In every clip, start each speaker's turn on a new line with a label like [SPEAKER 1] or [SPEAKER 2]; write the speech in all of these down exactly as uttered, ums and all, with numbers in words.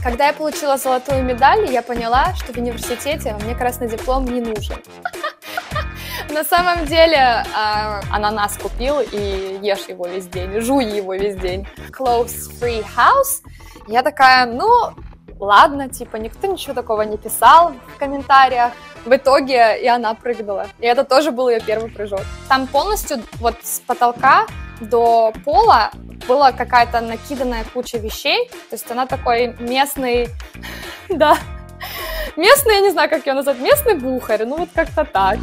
[SPEAKER 1] Когда я получила золотую медаль, я поняла, что в университете мне красный диплом не нужен. На самом деле, ананас купил и ешь его весь день, жуй его весь день. Clothes free house. Я такая, ну, ладно, типа, никто ничего такого не писал в комментариях. В итоге и она прыгнула. И это тоже был ее первый прыжок. Там полностью вот с потолка до пола была какая-то накиданная куча вещей. То есть она такой местный, да, местный, я не знаю, как ее назвать, местный бухарь, ну вот как-то так.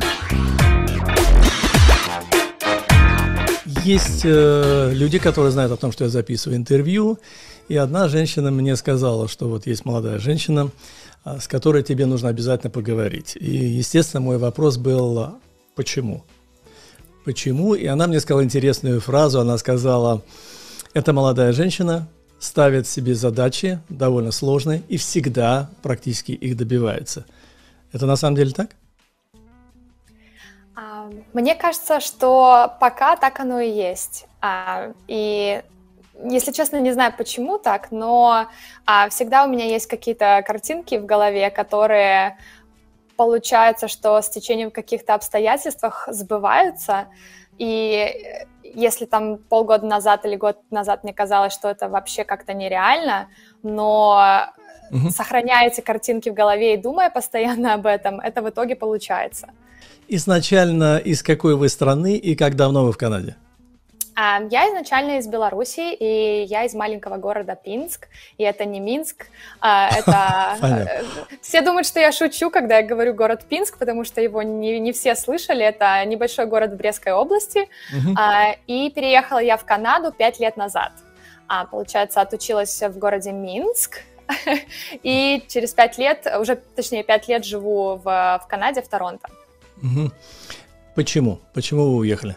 [SPEAKER 2] Есть э, люди, которые знают о том, что я записываю интервью, и одна женщина мне сказала, что вот есть молодая женщина, с которой тебе нужно обязательно поговорить. И, естественно, мой вопрос был, почему? Почему? И она мне сказала интересную фразу, она сказала, эта молодая женщина ставит себе задачи довольно сложные и всегда практически их добивается. Это на самом деле так?
[SPEAKER 1] Мне кажется, что пока так оно и есть. И, если честно, не знаю, почему так, но всегда у меня есть какие-то картинки в голове, которые, получается, что с течением каких-то обстоятельств сбываются. И если там полгода назад или год назад мне казалось, что это вообще как-то нереально, но угу. сохраняя эти картинки в голове и думая постоянно об этом, это в итоге получается.
[SPEAKER 2] Изначально из какой вы страны и как давно вы в Канаде?
[SPEAKER 1] Я изначально из Беларуси, и я из маленького города Пинск, и это не Минск, это... Все думают, что я шучу, когда я говорю город Пинск, потому что его не, не все слышали, это небольшой город в Брестской области, uh-huh. и переехала я в Канаду пять лет назад. Получается, отучилась в городе Минск, и через пять лет, уже точнее пять лет живу в, в Канаде, в Торонто.
[SPEAKER 2] Угу. Почему? Почему вы уехали?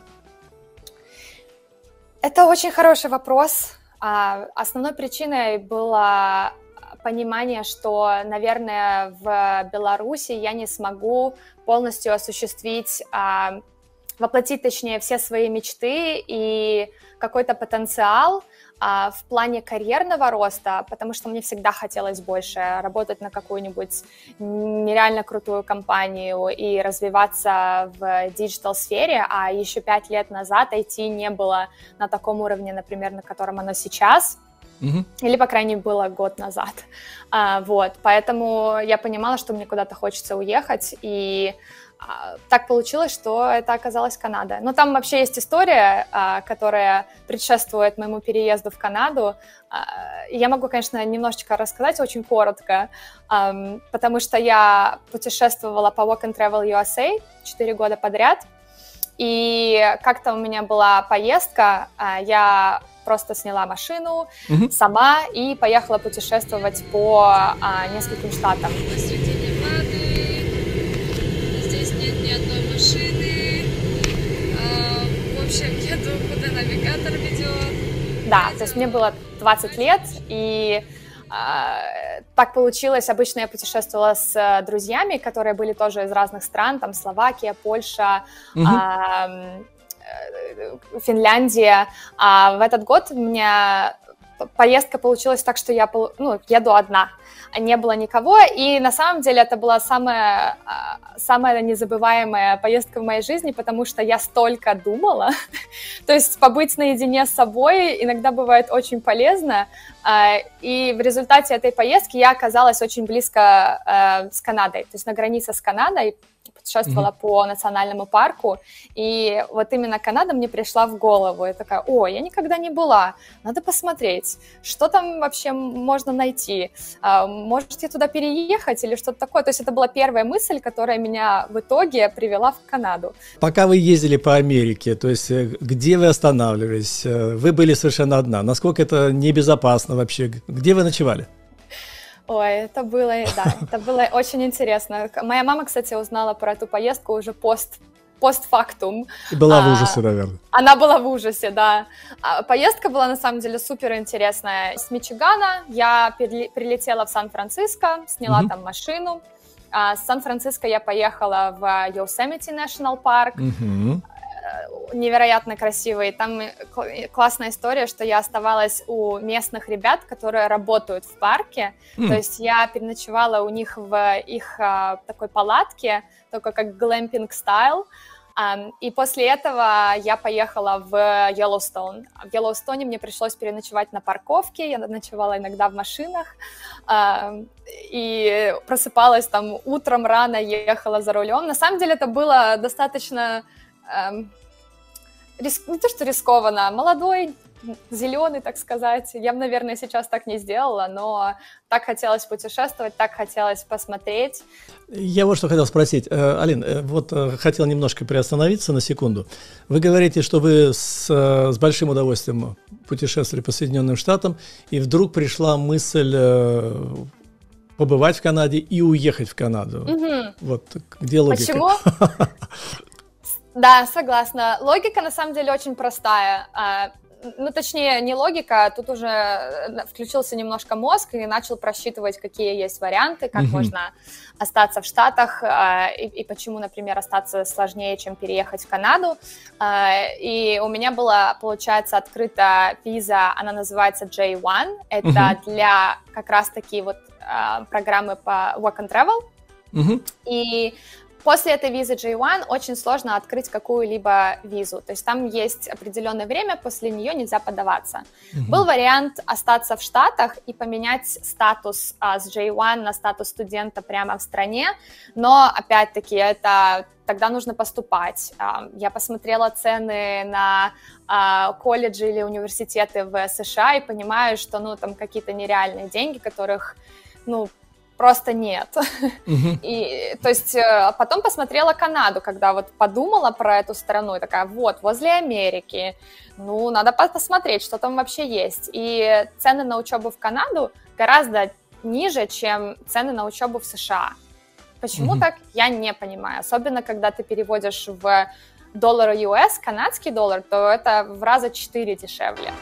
[SPEAKER 1] Это очень хороший вопрос. Основной причиной было понимание, что, наверное, в Беларуси я не смогу полностью осуществить, воплотить, точнее, все свои мечты и какой-то потенциал в плане карьерного роста, потому что мне всегда хотелось больше работать на какую-нибудь нереально крутую компанию и развиваться в диджитал-сфере, а еще пять лет назад ай ти не было на таком уровне, например, на котором оно сейчас, mm-hmm. или, по крайней мере, было год назад. А, вот, поэтому я понимала, что мне куда-то хочется уехать, и так получилось, что это оказалась Канада. Но там вообще есть история, которая предшествует моему переезду в Канаду. Я могу, конечно, немножечко рассказать, очень коротко, потому что я путешествовала по Work and Travel ю эс эй четыре года подряд, и как-то у меня была поездка, я просто сняла машину mm-hmm. сама и поехала путешествовать по нескольким штатам.
[SPEAKER 3] Ни одной машины, а, в общем, еду, куда навигатор ведет.
[SPEAKER 1] Да, то есть мне было двадцать лет, и а, так получилось, обычно я путешествовала с друзьями, которые были тоже из разных стран, там Словакия, Польша, угу. а, Финляндия, а в этот год у меня поездка получилась так, что я ну, еду одна, не было никого, и на самом деле это была самая, самая незабываемая поездка в моей жизни, потому что я столько думала, то есть побыть наедине с собой иногда бывает очень полезно, и в результате этой поездки я оказалась очень близко с Канадой, то есть на границе с Канадой, путешествовала mm-hmm. по национальному парку, и вот именно Канада мне пришла в голову. Я такая, о, я никогда не была, надо посмотреть, что там вообще можно найти, может, я туда переехать или что-то такое. То есть это была первая мысль, которая меня в итоге привела в Канаду.
[SPEAKER 2] Пока вы ездили по Америке, то есть где вы останавливались? Вы были совершенно одна. Насколько это небезопасно вообще? Где вы ночевали?
[SPEAKER 1] Ой, это было, да, это было очень интересно. Моя мама, кстати, узнала про эту поездку уже пост, постфактум.
[SPEAKER 2] И была в ужасе, а, наверное.
[SPEAKER 1] Она была в ужасе, да. А, поездка была, на самом деле, супер интересная. С Мичигана я прилетела в Сан-Франциско, сняла угу. там машину. А, с Сан-Франциско я поехала в Йосемити National Park. Угу. невероятно красивый. Там классная история, что я оставалась у местных ребят, которые работают в парке. Mm. То есть я переночевала у них в их а, такой палатке, только как глэмпинг стайл. Um, и после этого я поехала в Йеллоустоун. В Йеллоустоуне мне пришлось переночевать на парковке, я ночевала иногда в машинах, uh, и просыпалась там утром рано, ехала за рулем. На самом деле это было достаточно, um, риск... не то что рискованно, молодой, зеленый, так сказать. Я бы, наверное, сейчас так не сделала, но так хотелось путешествовать, так хотелось посмотреть.
[SPEAKER 2] Я вот что хотел спросить. Алин, вот хотел немножко приостановиться на секунду. Вы говорите, что вы с, с большим удовольствием путешествовали по Соединенным Штатам, и вдруг пришла мысль побывать в Канаде и уехать в Канаду.
[SPEAKER 1] Угу.
[SPEAKER 2] Вот где логика?
[SPEAKER 1] Почему? Да, согласна. Логика, на самом деле, очень простая. Ну, точнее, не логика, тут уже включился немножко мозг и начал просчитывать, какие есть варианты, как mm-hmm. можно остаться в Штатах и, и почему, например, остаться сложнее, чем переехать в Канаду. И у меня была, получается, открыта виза, она называется джей один, это mm-hmm. для как раз-таки вот программы по work and travel. Mm-hmm. И после этой визы джей один очень сложно открыть какую-либо визу, то есть там есть определенное время, после нее нельзя подаваться. Mm-hmm. Был вариант остаться в Штатах и поменять статус а, с джей один на статус студента прямо в стране, но опять-таки это тогда нужно поступать. А, я посмотрела цены на а, колледжи или университеты в США и понимаю, что ну там какие-то нереальные деньги, которых ну просто нет. Uh-huh. И, то есть потом посмотрела Канаду, когда вот подумала про эту страну, и такая, вот, возле Америки, ну, надо посмотреть, что там вообще есть. И цены на учебу в Канаду гораздо ниже, чем цены на учебу в США. Почему uh-huh. так, я не понимаю. Особенно, когда ты переводишь в доллар ю эс, канадский доллар, то это в раза четыре дешевле.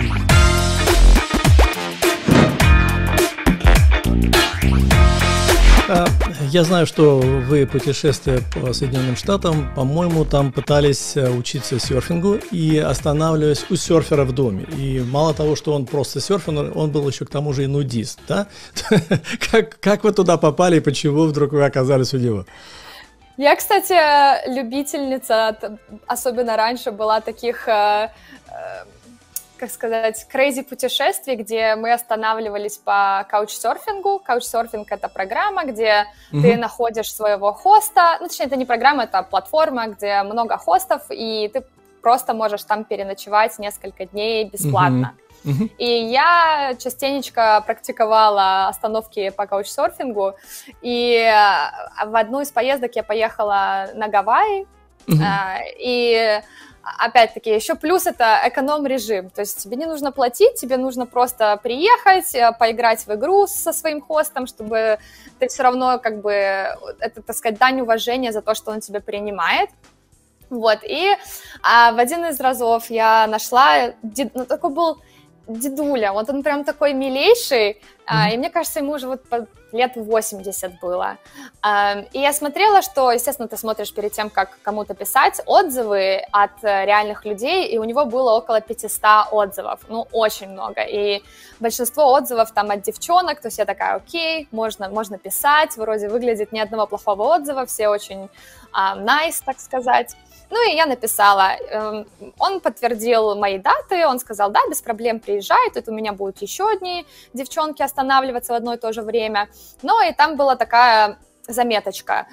[SPEAKER 2] Я знаю, что вы, путешествуя по Соединенным Штатам, по-моему, там пытались учиться серфингу и останавливаясь у серфера в доме. И мало того, что он просто серфер, он был еще к тому же и нудист, да? как, как вы туда попали и почему вдруг вы оказались у него?
[SPEAKER 1] Я, кстати, любительница, особенно раньше, была таких... как сказать, crazy путешествий, где мы останавливались по каучсерфингу. Каучсерфинг — это программа, где mm-hmm. ты находишь своего хоста, ну, точнее, это не программа, это платформа, где много хостов, и ты просто можешь там переночевать несколько дней бесплатно. Mm-hmm. Mm-hmm. И я частенечко практиковала остановки по каучсерфингу, и в одну из поездок я поехала на Гавайи, mm-hmm. и опять-таки, еще плюс это эконом-режим, то есть тебе не нужно платить, тебе нужно просто приехать, поиграть в игру со своим хостом, чтобы ты все равно, как бы, это, так сказать, дань уважения за то, что он тебя принимает. Вот, и а, в один из разов я нашла, дед, ну, такой был дедуля, вот он прям такой милейший, mm-hmm. а, и мне кажется, ему уже вот лет восемьдесят было. А, и я смотрела, что, естественно, ты смотришь перед тем, как кому-то писать отзывы от реальных людей, и у него было около пятьсот отзывов, ну, очень много, и большинство отзывов там от девчонок, то есть я такая, окей, можно, можно писать, вроде выглядит ни одного плохого отзыва, все очень а, nice, так сказать. Ну, и я написала, он подтвердил мои даты, он сказал, да, без проблем приезжай, тут у меня будут еще одни девчонки останавливаться в одно и то же время. Ну, и там была такая заметочка,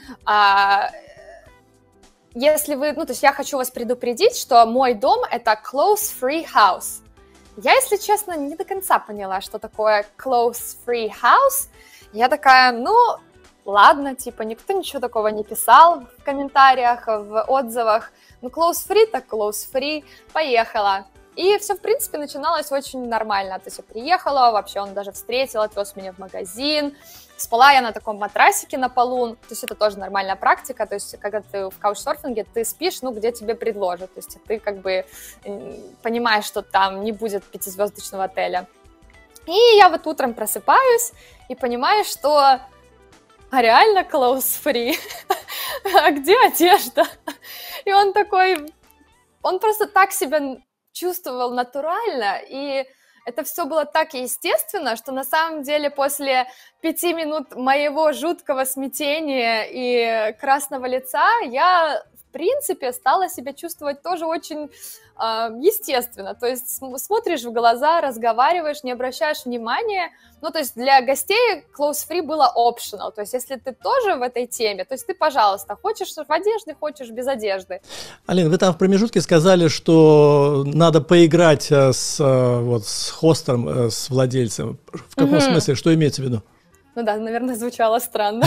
[SPEAKER 1] если вы, ну, то есть я хочу вас предупредить, что мой дом — это close-free house. Я, если честно, не до конца поняла, что такое close-free house. Я такая, ну... Ладно, типа, никто ничего такого не писал в комментариях, в отзывах. Ну, close-free, так close-free, поехала. И все, в принципе, начиналось очень нормально. То есть я приехала, вообще он даже встретил, отвез меня в магазин. Спала я на таком матрасике на полу. То есть это тоже нормальная практика. То есть когда ты в каучсерфинге, ты спишь, ну, где тебе предложат. То есть ты как бы понимаешь, что там не будет пятизвездочного отеля. И я вот утром просыпаюсь и понимаю, что... А реально close-free? А где одежда? И он такой, он просто так себя чувствовал натурально, и это все было так естественно, что на самом деле после пяти минут моего жуткого смятения и красного лица я, в принципе, стала себя чувствовать тоже очень э, естественно. То есть смотришь в глаза, разговариваешь, не обращаешь внимания. Ну, то есть для гостей close-free было optional. То есть если ты тоже в этой теме, то есть ты, пожалуйста, хочешь в одежде, хочешь без одежды.
[SPEAKER 2] Алина, вы там в промежутке сказали, что надо поиграть с, вот, с хостом, с владельцем. В каком mm-hmm. смысле? Что имеется в виду?
[SPEAKER 1] Ну да, наверное, звучало странно.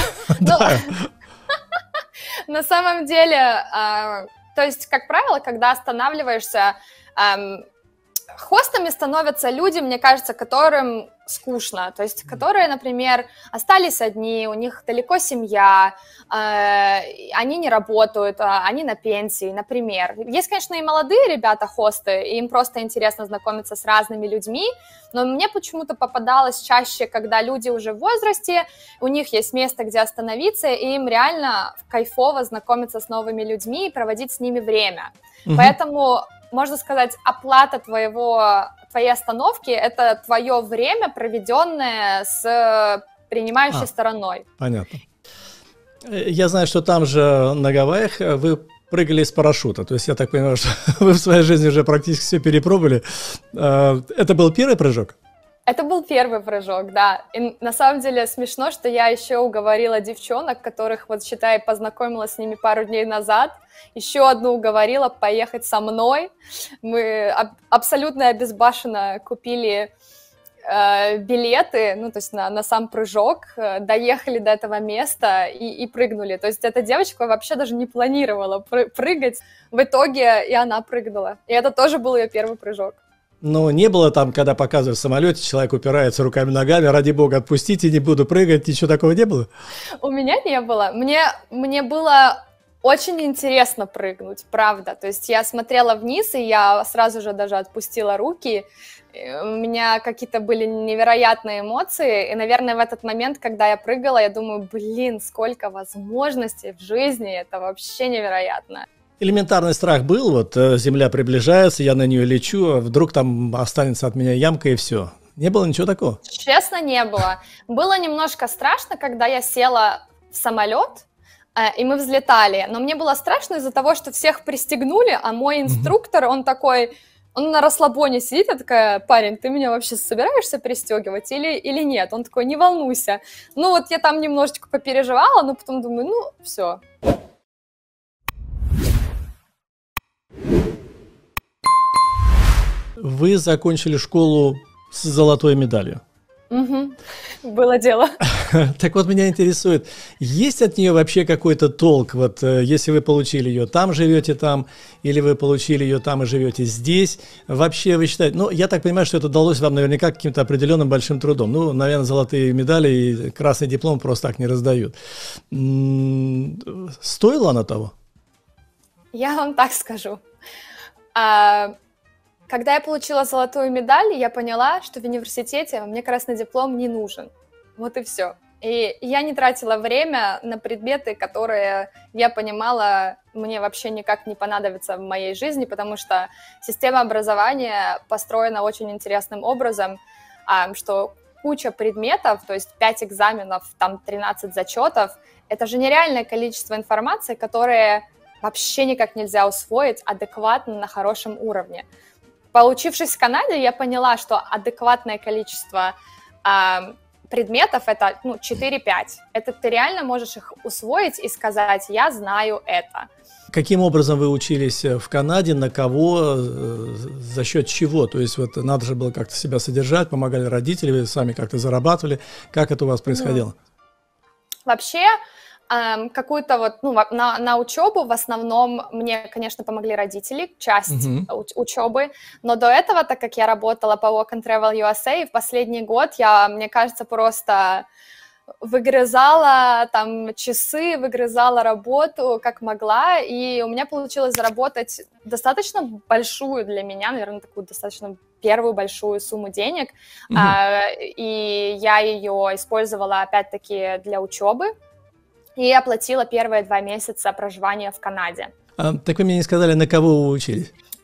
[SPEAKER 1] На самом деле, то есть, как правило, когда останавливаешься, хостами становятся люди, мне кажется, которым скучно, то есть которые, например, остались одни, у них далеко семья, э, они не работают, они на пенсии, например. Есть, конечно, и молодые ребята-хосты, и им просто интересно знакомиться с разными людьми, но мне почему-то попадалось чаще, когда люди уже в возрасте, у них есть место, где остановиться, и им реально кайфово знакомиться с новыми людьми и проводить с ними время. Mm-hmm. Поэтому... Можно сказать, оплата твоего, твоей остановки – это твое время, проведенное с принимающей а, стороной.
[SPEAKER 2] Понятно. Я знаю, что там же на Гавайях вы прыгали с парашюта. То есть я так понимаю, что вы в своей жизни уже практически все перепробовали. Это был первый прыжок?
[SPEAKER 1] Это был первый прыжок, да. И на самом деле смешно, что я еще уговорила девчонок, которых, вот считай, познакомилась с ними пару дней назад, еще одну уговорила поехать со мной. Мы аб- абсолютно обезбашенно купили э, билеты, ну, то есть на, на сам прыжок, э, доехали до этого места и, и прыгнули. То есть эта девочка вообще даже не планировала пры- прыгать. В итоге и она прыгнула. И это тоже был ее первый прыжок.
[SPEAKER 2] Но не было там, когда показывают в самолете, человек упирается руками-ногами, ради бога, отпустите, не буду прыгать, ничего такого не было? У
[SPEAKER 1] меня не было. Мне, мне было очень интересно прыгнуть, правда. То есть я смотрела вниз, и я сразу же даже отпустила руки. У меня какие-то были невероятные эмоции, и, наверное, в этот момент, когда я прыгала, я думаю, блин, сколько возможностей в жизни, это вообще невероятно.
[SPEAKER 2] Элементарный страх был, вот земля приближается, я на нее лечу, вдруг там останется от меня ямка и все. Не было ничего такого?
[SPEAKER 1] Честно, не было. Было немножко страшно, когда я села в самолет, и мы взлетали, но мне было страшно из-за того, что всех пристегнули, а мой инструктор, он такой, он на расслабоне сидит, я такая, парень, ты меня вообще собираешься пристегивать или, или нет? Он такой, не волнуйся. Ну вот я там немножечко попереживала, но потом думаю, ну все.
[SPEAKER 2] Вы закончили школу с золотой медалью.
[SPEAKER 1] Угу. Было дело.
[SPEAKER 2] Так вот, меня интересует, есть от нее вообще какой-то толк? Вот если вы получили ее там, живете там, или вы получили ее там и живете здесь, вообще вы считаете, ну, я так понимаю, что это далось вам наверняка каким-то определенным большим трудом. Ну, наверное, золотые медали и красный диплом просто так не раздают. М-м, стоило оно того?
[SPEAKER 1] Я вам так скажу. А... Когда я получила золотую медаль, я поняла, что в университете мне красный диплом не нужен. Вот и все. И я не тратила время на предметы, которые, я понимала, мне вообще никак не понадобятся в моей жизни, потому что система образования построена очень интересным образом, что куча предметов, то есть пять экзаменов, там тринадцать зачетов, это же нереальное количество информации, которое вообще никак нельзя усвоить адекватно на хорошем уровне. Получившись в Канаде, я поняла, что адекватное количество э, предметов – это ну, четыре-пять. Это ты реально можешь их усвоить и сказать «я знаю это».
[SPEAKER 2] Каким образом вы учились в Канаде, на кого, за счет чего? То есть вот надо же было как-то себя содержать, помогали родители, вы сами как-то зарабатывали. Как это у вас происходило?
[SPEAKER 1] Вообще… Какую-то вот, ну, на, на учебу в основном мне, конечно, помогли родители, часть uh-huh. уч- учебы, но до этого, так как я работала по Work and Travel ю эс эй, в последний год я, мне кажется, просто выгрызала там часы, выгрызала работу, как могла, и у меня получилось заработать достаточно большую для меня, наверное, такую достаточно первую большую сумму денег, uh-huh. а, и я ее использовала, опять-таки, для учебы. И оплатила первые два месяца проживания в Канаде.
[SPEAKER 2] А, так вы мне не сказали, на кого вы учились?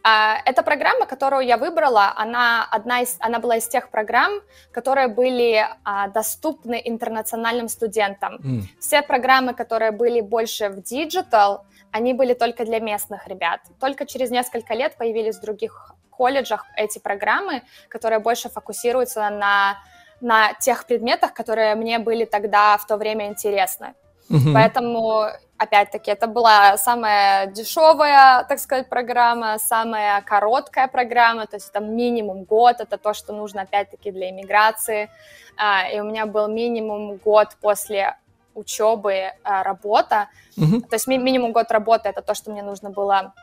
[SPEAKER 1] А, эта программа, которую я выбрала, она, одна из, она была из тех программ, которые были а, доступны интернациональным студентам. Mm. Все программы, которые были больше в диджитал, они были только для местных ребят. Только через несколько лет появились в других колледжах эти программы, которые больше фокусируются на, на тех предметах, которые мне были тогда в то время интересны. Mm-hmm. Поэтому, опять-таки, это была самая дешевая, так сказать, программа, самая короткая программа, то есть это минимум год, это то, что нужно, опять-таки, для иммиграции. И у меня был минимум год после учебы, работа. Mm-hmm. То есть ми- минимум год работы — это то, что мне нужно было,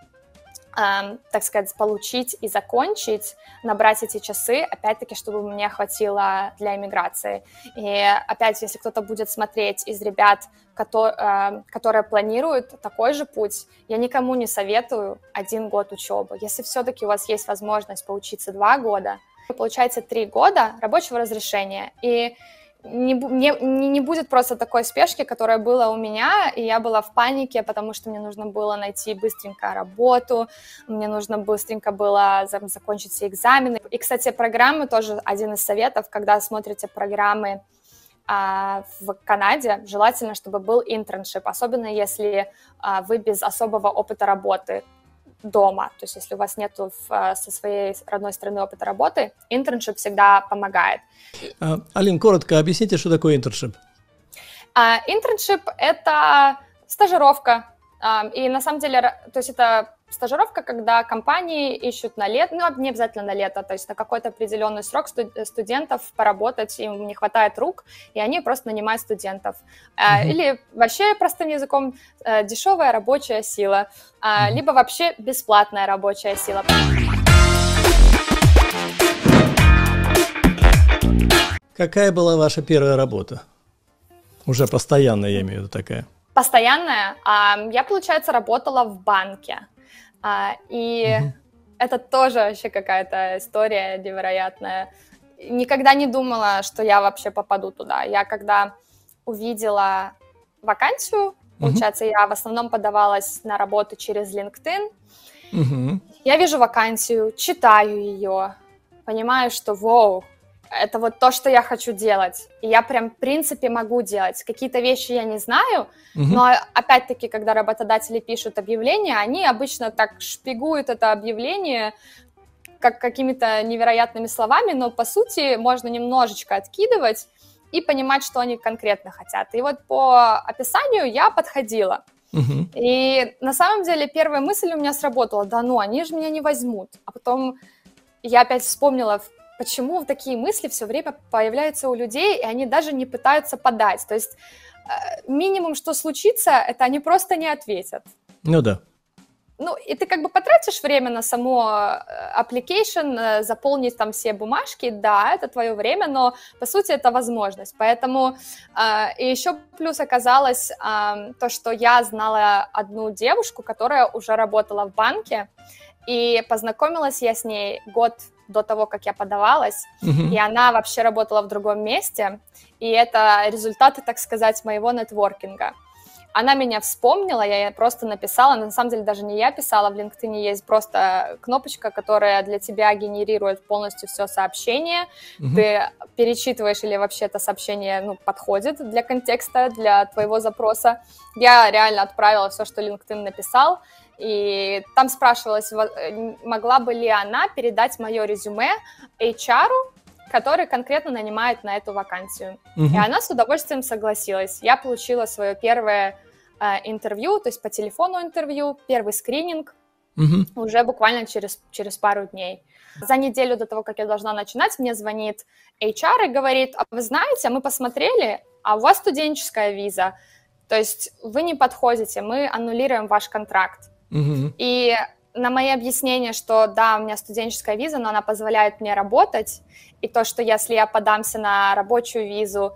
[SPEAKER 1] э, так сказать, получить и закончить, набрать эти часы, опять-таки, чтобы мне хватило для иммиграции. И опять, если кто-то будет смотреть из ребят, которые, э, которые планируют такой же путь, я никому не советую один год учебы. Если все-таки у вас есть возможность поучиться два года, получается три года рабочего разрешения, и Не, не, не будет просто такой спешки, которая была у меня, и я была в панике, потому что мне нужно было найти быстренько работу, мне нужно быстренько было закончить все экзамены. И, кстати, программы тоже один из советов, когда смотрите программы а, в Канаде, желательно, чтобы был интерншип, особенно если а, вы без особого опыта работы дома, то есть если у вас нет со своей родной страны опыта работы, интерншип всегда помогает.
[SPEAKER 2] А, Алин, коротко объясните, что такое интерншип?
[SPEAKER 1] А, интерншип — это стажировка, а, и на самом деле, то есть это стажировка, когда компании ищут на лето, ну, не обязательно на лето, то есть на какой-то определенный срок студентов поработать, им не хватает рук, и они просто нанимают студентов. Mm-hmm. Или вообще, простым языком, дешевая рабочая сила, mm-hmm. либо вообще бесплатная рабочая сила.
[SPEAKER 2] Какая была ваша первая работа? Уже постоянная, я имею в виду, такая.
[SPEAKER 1] Постоянная? Я, получается, работала в банке. А, и mm-hmm. это тоже вообще какая-то история невероятная. Никогда не думала, что я вообще попаду туда. Я когда увидела вакансию, mm-hmm. получается, я в основном подавалась на работу через LinkedIn. Mm-hmm. Я вижу вакансию, читаю ее, понимаю, что вау, это вот то, что я хочу делать. И я прям, в принципе, могу делать. Какие-то вещи я не знаю, uh-huh. но, опять-таки, когда работодатели пишут объявление, они обычно так шпигуют это объявление как какими-то невероятными словами, но, по сути, можно немножечко откидывать и понимать, что они конкретно хотят. И вот по описанию я подходила. Uh-huh. И, на самом деле, первая мысль у меня сработала: да ну, они же меня не возьмут. А потом я опять вспомнила, почему такие мысли все время появляются у людей, и они даже не пытаются подать. То есть минимум, что случится, это они просто не ответят.
[SPEAKER 2] Ну да.
[SPEAKER 1] Ну, и ты как бы потратишь время на само application, заполнить там все бумажки, да, это твое время, но по сути это возможность. Поэтому э, и еще плюс оказалось э, то, что я знала одну девушку, которая уже работала в банке, и познакомилась я с ней год до того, как я подавалась, uh-huh. и она вообще работала в другом месте, и это результаты, так сказать, моего нетворкинга. Она меня вспомнила, я ей просто написала, на самом деле даже не я писала, в LinkedIn есть просто кнопочка, которая для тебя генерирует полностью все сообщение, uh-huh. ты перечитываешь, или вообще это сообщение, ну, подходит для контекста, для твоего запроса. Я реально отправила все, что LinkedIn написал, и там спрашивалось, могла бы ли она передать мое резюме эйч ар, который конкретно нанимает на эту вакансию. Uh-huh. И она с удовольствием согласилась. Я получила свое первое э, интервью, то есть по телефону интервью, первый скрининг, uh-huh. уже буквально через, через пару дней. За неделю до того, как я должна начинать, мне звонит эйч ар и говорит: а вы знаете, мы посмотрели, а у вас студенческая виза, то есть вы не подходите, мы аннулируем ваш контракт. Uh-huh. И на мои объяснения, что да, у меня студенческая виза, но она позволяет мне работать, и то, что если я подамся на рабочую визу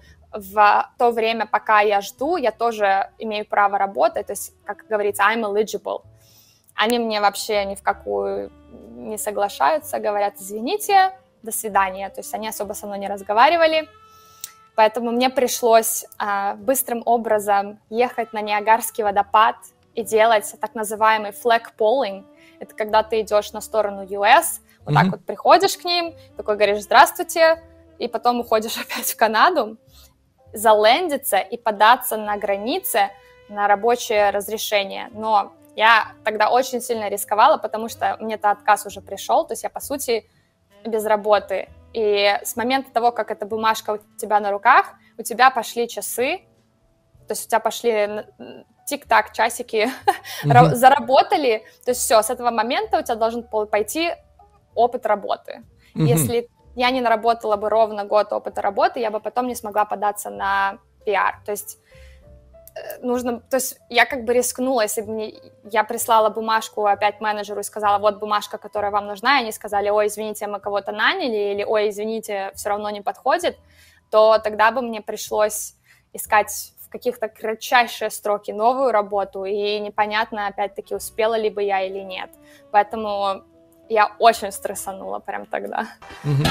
[SPEAKER 1] в то время, пока я жду, я тоже имею право работать, то есть, как говорится, I'm eligible. Они мне вообще ни в какую не соглашаются, говорят: извините, до свидания, то есть они особо со мной не разговаривали, поэтому мне пришлось а, быстрым образом ехать на Ниагарский водопад и делать так называемый flag polling. это когда ты идешь на сторону ю эс, вот mm-hmm. так вот приходишь к ним, такой говоришь «здравствуйте», и потом уходишь опять в Канаду, залендиться и податься на границе на рабочее разрешение. Но я тогда очень сильно рисковала, потому что мне-то отказ уже пришел, то есть я, по сути, без работы. И с момента того, как эта бумажка у тебя на руках, у тебя пошли часы, то есть у тебя пошли тик-так, часики, mm-hmm. заработали, то есть все, с этого момента у тебя должен пойти опыт работы. Mm-hmm. Если я не наработала бы ровно год опыта работы, я бы потом не смогла податься на пиар. То есть нужно, то есть я как бы рискнула, если бы мне, я прислала бумажку опять менеджеру и сказала, вот бумажка, которая вам нужна, и они сказали, ой, извините, мы кого-то наняли, или ой, извините, все равно не подходит, то тогда бы мне пришлось искать в каких-то кратчайшие сроки новую работу, и непонятно, опять-таки, успела ли бы я или нет. Поэтому я очень стрессанула прям тогда. Mm-hmm.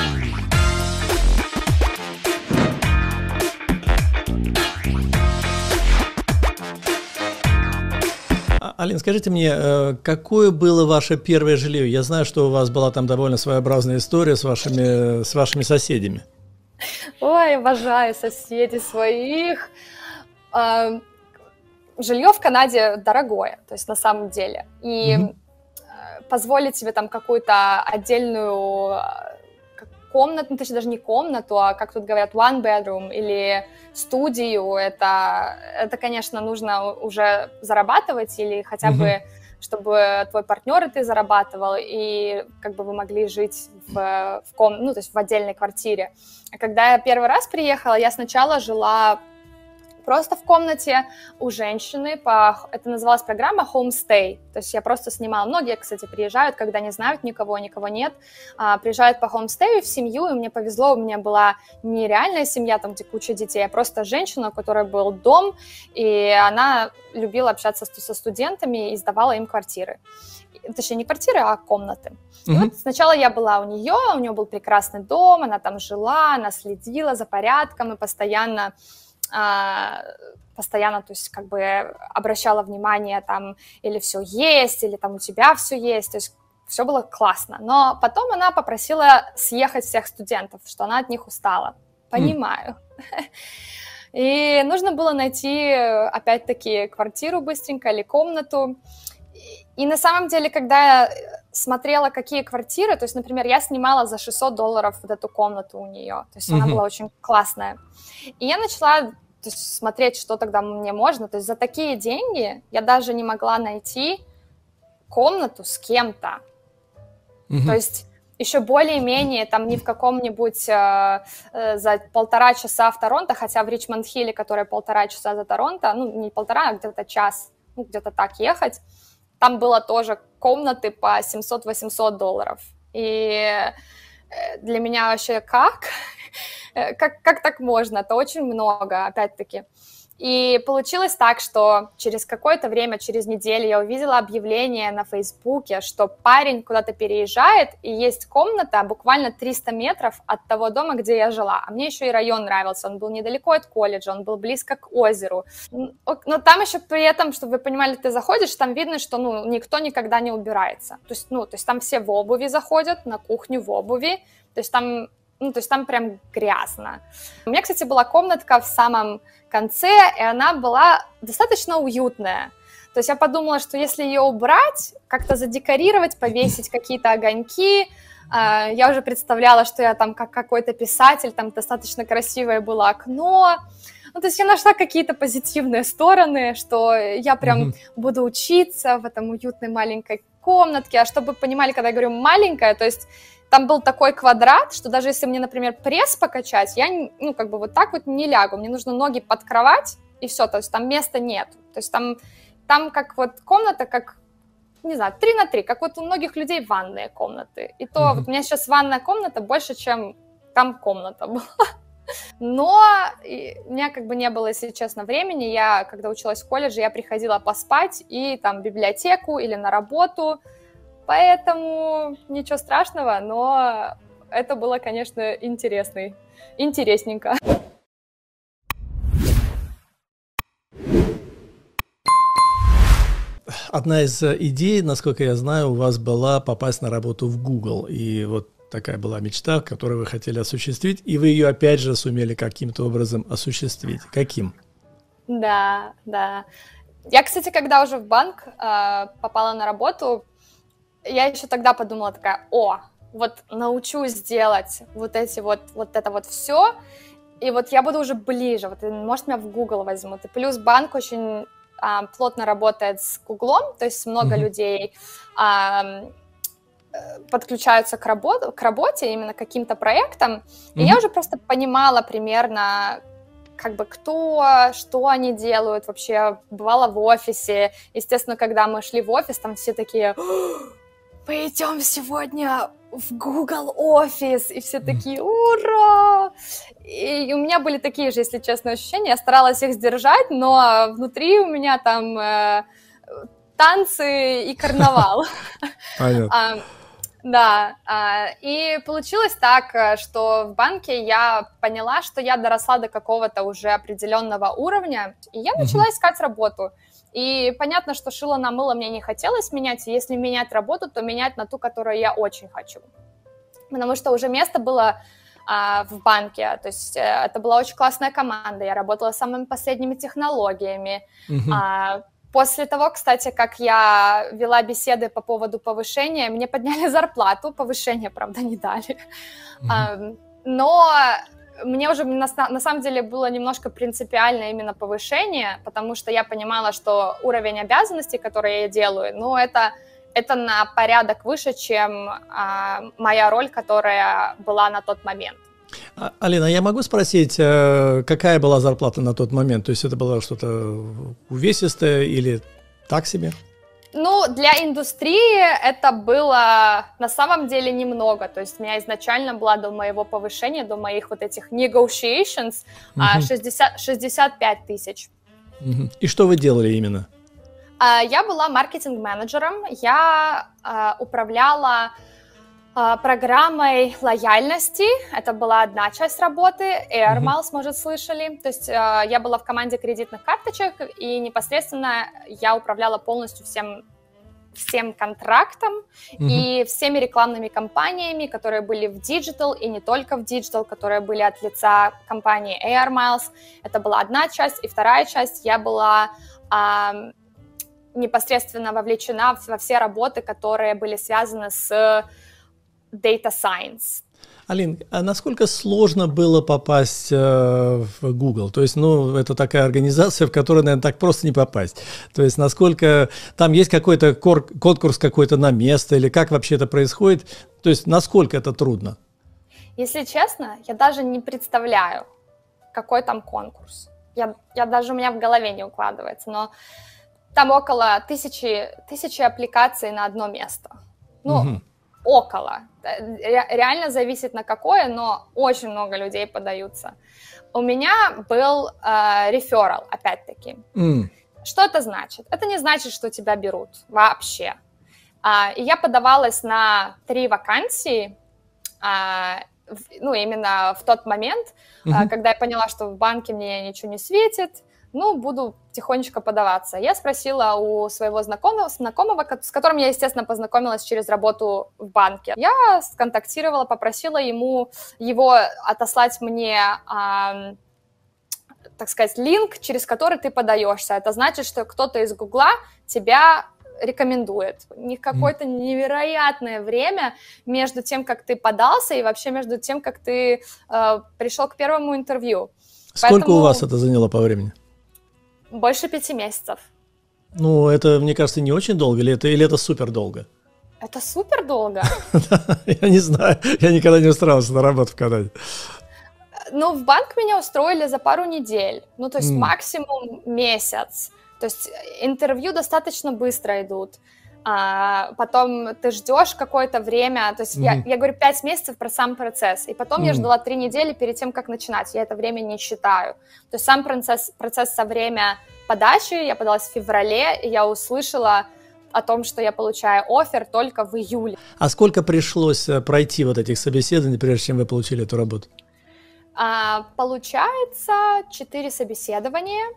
[SPEAKER 2] Алин, скажите мне, какое было ваше первое жилье? Я знаю, что у вас была там довольно своеобразная история с вашими, с вашими соседями.
[SPEAKER 1] Ой, обожаю соседей своих. Жилье в Канаде дорогое, то есть на самом деле. И mm-hmm. позволить себе там какую-то отдельную комнату, ну, точнее, даже не комнату, а, как тут говорят, one bedroom или студию, это, это, конечно, нужно уже зарабатывать или хотя mm-hmm. бы, чтобы твой партнер и ты зарабатывал, и как бы вы могли жить в, в, ком, ну, то есть в отдельной квартире. А когда я первый раз приехала, я сначала жила просто в комнате у женщины, по, это называлась программа homestay, то есть я просто снимала, многие, кстати, приезжают, когда не знают никого, никого нет, а, приезжают по homestay в семью, и мне повезло, у меня была нереальная семья, там, где куча детей, а просто женщина, у которой был дом, и она любила общаться со студентами и сдавала им квартиры. Точнее, не квартиры, а комнаты. Mm-hmm. И вот сначала я была у нее, у нее был прекрасный дом, она там жила, она следила за порядком и постоянно постоянно, то есть как бы обращала внимание там, или все есть, или там у тебя все есть, то есть все было классно. Но потом она попросила съехать всех студентов, что она от них устала. Понимаю. Mm. И нужно было найти, опять-таки, квартиру быстренько или комнату. И на самом деле, когда я смотрела, какие квартиры, то есть, например, я снимала за шестьсот долларов вот эту комнату у нее, то есть mm-hmm. она была очень классная. И я начала, то есть, смотреть, что тогда мне можно, то есть за такие деньги я даже не могла найти комнату с кем-то. Mm-hmm. То есть еще более-менее там не в каком-нибудь э, э, за полтора часа в Торонто, хотя в Ричмонд-Хилле, который полтора часа за Торонто, ну не полтора, а где-то час, ну где-то так ехать, там было тоже комнаты по семьсот-восемьсот долларов. И для меня вообще как? как? Как так можно? Это очень много, опять-таки. И получилось так, что через какое-то время, через неделю я увидела объявление на Фейсбуке, что парень куда-то переезжает, и есть комната буквально триста метров от того дома, где я жила. А мне еще и район нравился, он был недалеко от колледжа, он был близко к озеру. Но там еще при этом, чтобы вы понимали, ты заходишь, там видно, что ну, никто никогда не убирается. То есть, ну, то есть там все в обуви заходят, на кухню в обуви, то есть там... Ну, то есть там прям грязно. У меня, кстати, была комнатка в самом конце, и она была достаточно уютная. То есть я подумала, что если ее убрать, как-то задекорировать, повесить какие-то огоньки, э, я уже представляла, что я там как какой-то писатель, там достаточно красивое было окно. Ну, то есть я нашла какие-то позитивные стороны, что я прям mm-hmm. буду учиться в этом уютной маленькой комнатке. А чтобы вы понимали, когда я говорю «маленькая», то есть там был такой квадрат, что даже если мне, например, пресс покачать, я, ну, как бы вот так вот не лягу. Мне нужно ноги под кровать, и все, то есть там места нет. То есть там, там как вот комната, как, не знаю, три на три, как вот у многих людей ванные комнаты. И то mm-hmm. вот у меня сейчас ванная комната больше, чем там комната была. Но у меня как бы не было, если честно, времени. Я, когда училась в колледже, я приходила поспать и там в библиотеку или на работу. Поэтому ничего страшного, но это было, конечно, интересно, интересненько.
[SPEAKER 2] Одна из идей, насколько я знаю, у вас была попасть на работу в Google. И вот такая была мечта, которую вы хотели осуществить, и вы ее опять же сумели каким-то образом осуществить. Каким?
[SPEAKER 1] Да, да. Я, кстати, когда уже в банк э, попала на работу, я еще тогда подумала такая: о, вот научусь делать вот эти вот, вот это вот все, и вот я буду уже ближе, вот, может, меня в Google возьмут. И плюс банк очень э, плотно работает с Гуглом, то есть много mm-hmm. людей э, подключаются к, работ- к работе, именно к каким-то проектам, mm-hmm. и я уже просто понимала примерно, как бы кто, что они делают, вообще бывала в офисе. Естественно, когда мы шли в офис, там все такие: пойдем сегодня в Google офис, и все такие: ура! И у меня были такие же, если честно, ощущения. Я старалась их сдержать, но внутри у меня там э, танцы и карнавал.
[SPEAKER 2] Понятно.
[SPEAKER 1] Да, и получилось так, что в банке я поняла, что я доросла до какого-то уже определенного уровня, и я начала искать работу. И понятно, что шило на мыло мне не хотелось менять, и если менять работу, то менять на ту, которую я очень хочу. Потому что уже место было а, в банке, то есть это была очень классная команда, я работала с самыми последними технологиями.
[SPEAKER 2] Uh-huh.
[SPEAKER 1] а, После того, кстати, как я вела беседы по поводу повышения, мне подняли зарплату, повышение, правда, не дали. Mm-hmm. Но мне уже на, на самом деле было немножко принципиально именно повышение, потому что я понимала, что уровень обязанностей, которые я делаю, ну, это, это на порядок выше, чем а, моя роль, которая была на тот момент.
[SPEAKER 2] Алина, я могу спросить, какая была зарплата на тот момент? То есть это было что-то увесистое или так себе?
[SPEAKER 1] Ну, для индустрии это было на самом деле немного. То есть у меня изначально была до моего повышения, до моих вот этих negotiations, uh-huh. шестьдесят, шестьдесят пять тысяч.
[SPEAKER 2] Uh-huh. И что вы делали именно?
[SPEAKER 1] Я была маркетинг-менеджером, я управляла программой лояльности. Это была одна часть работы. Air Miles, mm-hmm. может, слышали. То есть я была в команде кредитных карточек, и непосредственно я управляла полностью всем, всем контрактом mm-hmm. и всеми рекламными кампаниями, которые были в Digital, и не только в Digital, которые были от лица компании Air Miles. Это была одна часть. И вторая часть, я была а, непосредственно вовлечена во все работы, которые были связаны с Data Science.
[SPEAKER 2] Алин, а насколько сложно было попасть э, в Google? То есть, ну, это такая организация, в которую, наверное, так просто не попасть. То есть, насколько там есть какой-то кор- конкурс какой-то на место, или как вообще это происходит? То есть, насколько это трудно?
[SPEAKER 1] Если честно, я даже не представляю, какой там конкурс. Я, я даже у меня в голове не укладывается, но там около тысячи, тысячи аппликаций на одно место. Ну, угу. около. Реально зависит на какое, но очень много людей подаются. У меня был э, реферал, опять-таки.
[SPEAKER 2] Mm.
[SPEAKER 1] Что это значит? Это не значит, что тебя берут вообще. А, и я подавалась на три вакансии, а, в, ну, именно в тот момент, mm-hmm. а, когда я поняла, что в банке мне ничего не светит, ну, буду тихонечко подаваться. Я спросила у своего знакомого, знакомого, с которым я, естественно, познакомилась через работу в банке. Я сконтактировала, попросила ему его отослать мне, э, так сказать, линк, через который ты подаешься. Это значит, что кто-то из Гугла тебя рекомендует. У них какое-то невероятное время между тем, как ты подался, и вообще между тем, как ты э, пришел к первому интервью.
[SPEAKER 2] Сколько
[SPEAKER 1] Поэтому...
[SPEAKER 2] у вас это заняло по времени?
[SPEAKER 1] Больше пяти месяцев.
[SPEAKER 2] Ну, это, мне кажется, не очень долго, или это, или это супер долго?
[SPEAKER 1] Это супер долго.
[SPEAKER 2] Я не знаю, я никогда не устраивался на работу в Канаде.
[SPEAKER 1] Ну, в банк меня устроили за пару недель, ну, то есть максимум месяц. То есть интервью достаточно быстро идут. А потом ты ждешь какое-то время, то есть mm-hmm. я, я говорю пять месяцев про сам процесс, и потом mm-hmm. я ждала три недели перед тем, как начинать, я это время не считаю. То есть сам процесс, процесс со время подачи, я подалась в феврале, и я услышала о том, что я получаю оффер только в июле.
[SPEAKER 2] А сколько пришлось пройти вот этих собеседований, прежде чем вы получили эту работу?
[SPEAKER 1] А, получается, четыре собеседования.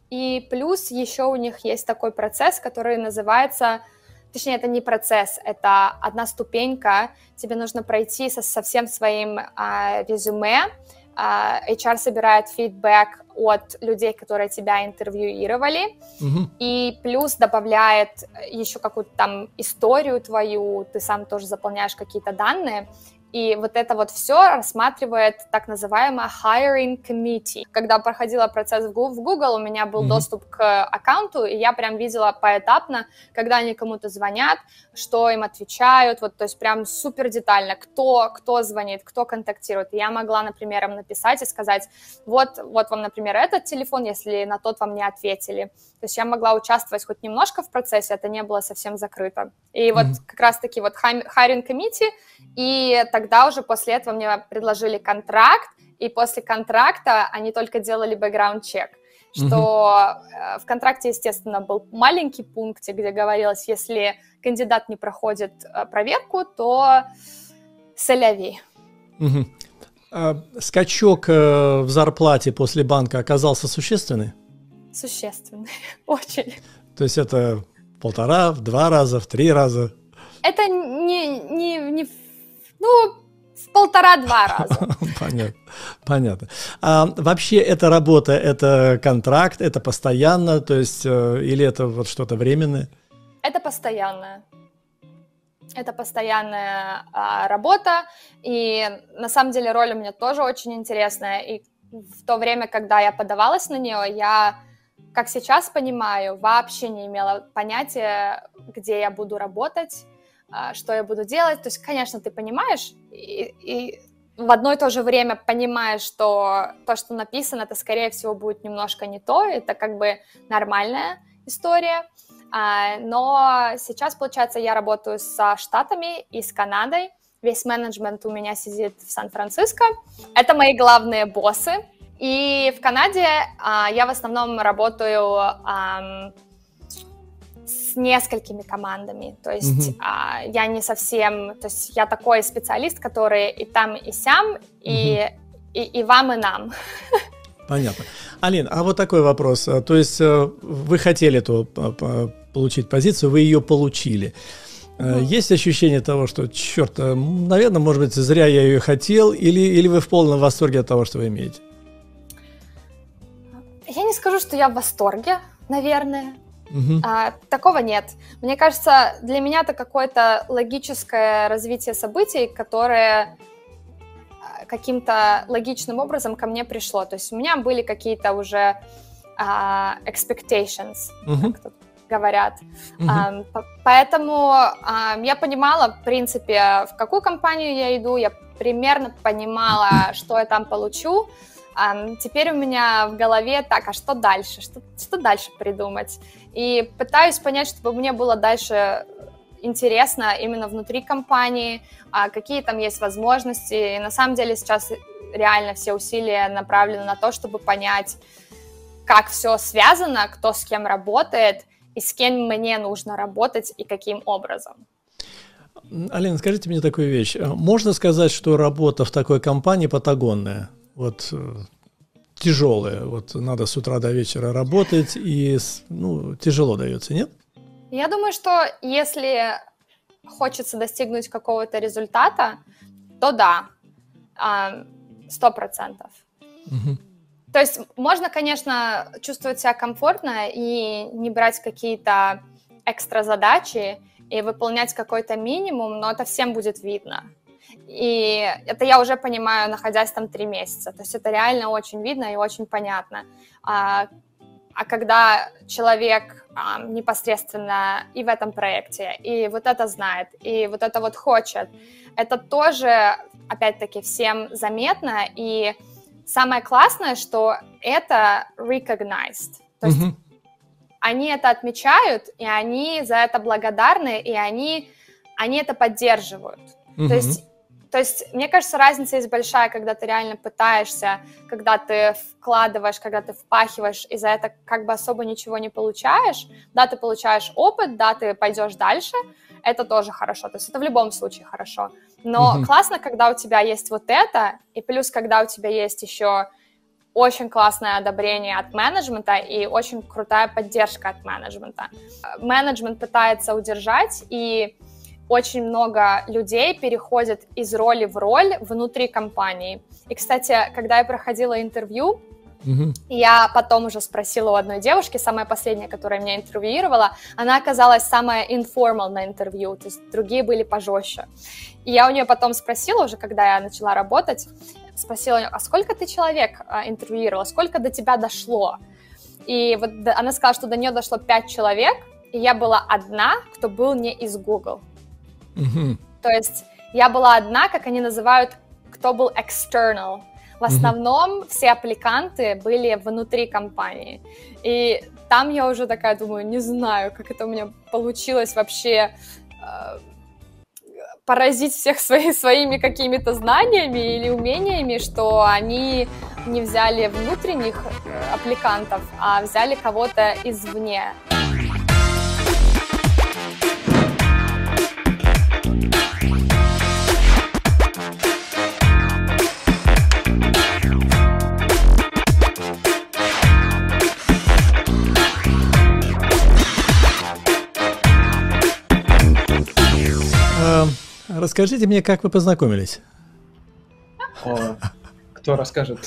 [SPEAKER 1] И плюс еще у них есть такой процесс, который называется, точнее, это не процесс, это одна ступенька, тебе нужно пройти со, со всем своим а, резюме, а, эйч ар собирает фидбэк от людей, которые тебя интервьюировали, угу. и плюс добавляет еще какую-то там историю твою, ты сам тоже заполняешь какие-то данные, и вот это вот все рассматривает так называемая hiring committee. Когда проходила процесс в Google, у меня был mm-hmm. доступ к аккаунту, и я прям видела поэтапно, когда они кому-то звонят, что им отвечают, вот, то есть прям супер детально, кто, кто звонит, кто контактирует. И я могла, например, им написать и сказать, вот, вот вам, например, этот телефон, если на тот вам не ответили. То есть я могла участвовать хоть немножко в процессе, это не было совсем закрыто. И вот mm-hmm. как раз-таки вот hiring committee, и тогда уже после этого мне предложили контракт, и после контракта они только делали бэкграунд-чек, что mm-hmm. в контракте, естественно, был маленький пунктик, где говорилось, если кандидат не проходит проверку, то сэляви.
[SPEAKER 2] Mm-hmm. А скачок в зарплате после банка оказался существенный?
[SPEAKER 1] Существенный, очень.
[SPEAKER 2] То есть это полтора, в два раза, в три раза?
[SPEAKER 1] Это не, не, не ну, в полтора-два раза.
[SPEAKER 2] Понятно, понятно. А вообще эта работа, это контракт, это постоянно, то есть, или это вот что-то временное?
[SPEAKER 1] Это постоянное. Это постоянная а, работа, и на самом деле роль у меня тоже очень интересная, и в то время, когда я подавалась на нее, я, как сейчас понимаю, вообще не имела понятия, где я буду работать, что я буду делать. То есть, конечно, ты понимаешь, и, и в одно и то же время понимаешь, что то, что написано, это, скорее всего, будет немножко не то, это как бы нормальная история. Но сейчас, получается, я работаю со Штатами и с Канадой. Весь менеджмент у меня сидит в Сан-Франциско. Это мои главные боссы. И в Канаде я в основном работаю с несколькими командами, то есть mm-hmm. а, я не совсем, то есть я такой специалист, который и там, и сям, и, mm-hmm. и, и вам, и нам.
[SPEAKER 2] Понятно. Алин, а вот такой вопрос, то есть вы хотели эту получить позицию, вы ее получили. Mm-hmm. Есть ощущение того, что, черт, наверное, может быть, зря я ее хотел, или, или вы в полном восторге от того, что вы имеете?
[SPEAKER 1] Я не скажу, что я в восторге, наверное. Uh-huh. А, такого нет. Мне кажется, для меня это какое-то логическое развитие событий, которое каким-то логичным образом ко мне пришло. То есть у меня были какие-то уже а, expectations, uh-huh. как тут говорят. Uh-huh. А, поэтому а, я понимала, в принципе, в какую компанию я иду, я примерно понимала, что я там получу. Um, теперь у меня в голове так, а что дальше? Что, что дальше придумать? И пытаюсь понять, чтобы мне было дальше интересно именно внутри компании, а какие там есть возможности. И на самом деле сейчас реально все усилия направлены на то, чтобы понять, как все связано, кто с кем работает, и с кем мне нужно работать, и каким образом.
[SPEAKER 2] Алина, скажите мне такую вещь. Можно сказать, что работа в такой компании патагонная? Вот тяжелая, вот надо с утра до вечера работать, и ну, тяжело дается, нет?
[SPEAKER 1] Я думаю, что если хочется достигнуть какого-то результата, то да, сто процентов. Угу. То есть можно, конечно, чувствовать себя комфортно и не брать какие-то экстра задачи и выполнять какой-то минимум, но это всем будет видно. И это я уже понимаю, находясь там три месяца. То есть это реально очень видно и очень понятно. А, а когда человек а, непосредственно и в этом проекте, и вот это знает, и вот это вот хочет, это тоже, опять-таки, всем заметно. И самое классное, что это recognized. То есть mm-hmm. они это отмечают, и они за это благодарны, и они, они это поддерживают. Mm-hmm. То есть То есть, мне кажется, разница есть большая, когда ты реально пытаешься, когда ты вкладываешь, когда ты впахиваешь, и за это как бы особо ничего не получаешь. Да, ты получаешь опыт, да, ты пойдешь дальше, это тоже хорошо, то есть это в любом случае хорошо. Но mm-hmm. классно, когда у тебя есть вот это, и плюс, когда у тебя есть еще очень классное одобрение от менеджмента и очень крутая поддержка от менеджмента. Менеджмент пытается удержать, и очень много людей переходят из роли в роль внутри компании. И, кстати, когда я проходила интервью, mm-hmm. я потом уже спросила у одной девушки, самая последняя, которая меня интервьюировала, она оказалась самая informal на интервью, то есть другие были пожестче. И я у нее потом спросила, уже когда я начала работать, спросила у нее, а сколько ты человек а, интервьюировала, сколько до тебя дошло? И вот она сказала, что до нее дошло пять человек, и я была одна, кто был не из Google. Mm-hmm. То есть я была одна, как они называют, кто был external. В основном mm-hmm. все аппликанты были внутри компании. И там я уже такая думаю, не знаю, как это у меня получилось вообще э, поразить всех свои, своими какими-то знаниями или умениями, что они не взяли внутренних аппликантов, а взяли кого-то извне.
[SPEAKER 2] Расскажите мне, как вы познакомились?
[SPEAKER 4] О, кто расскажет?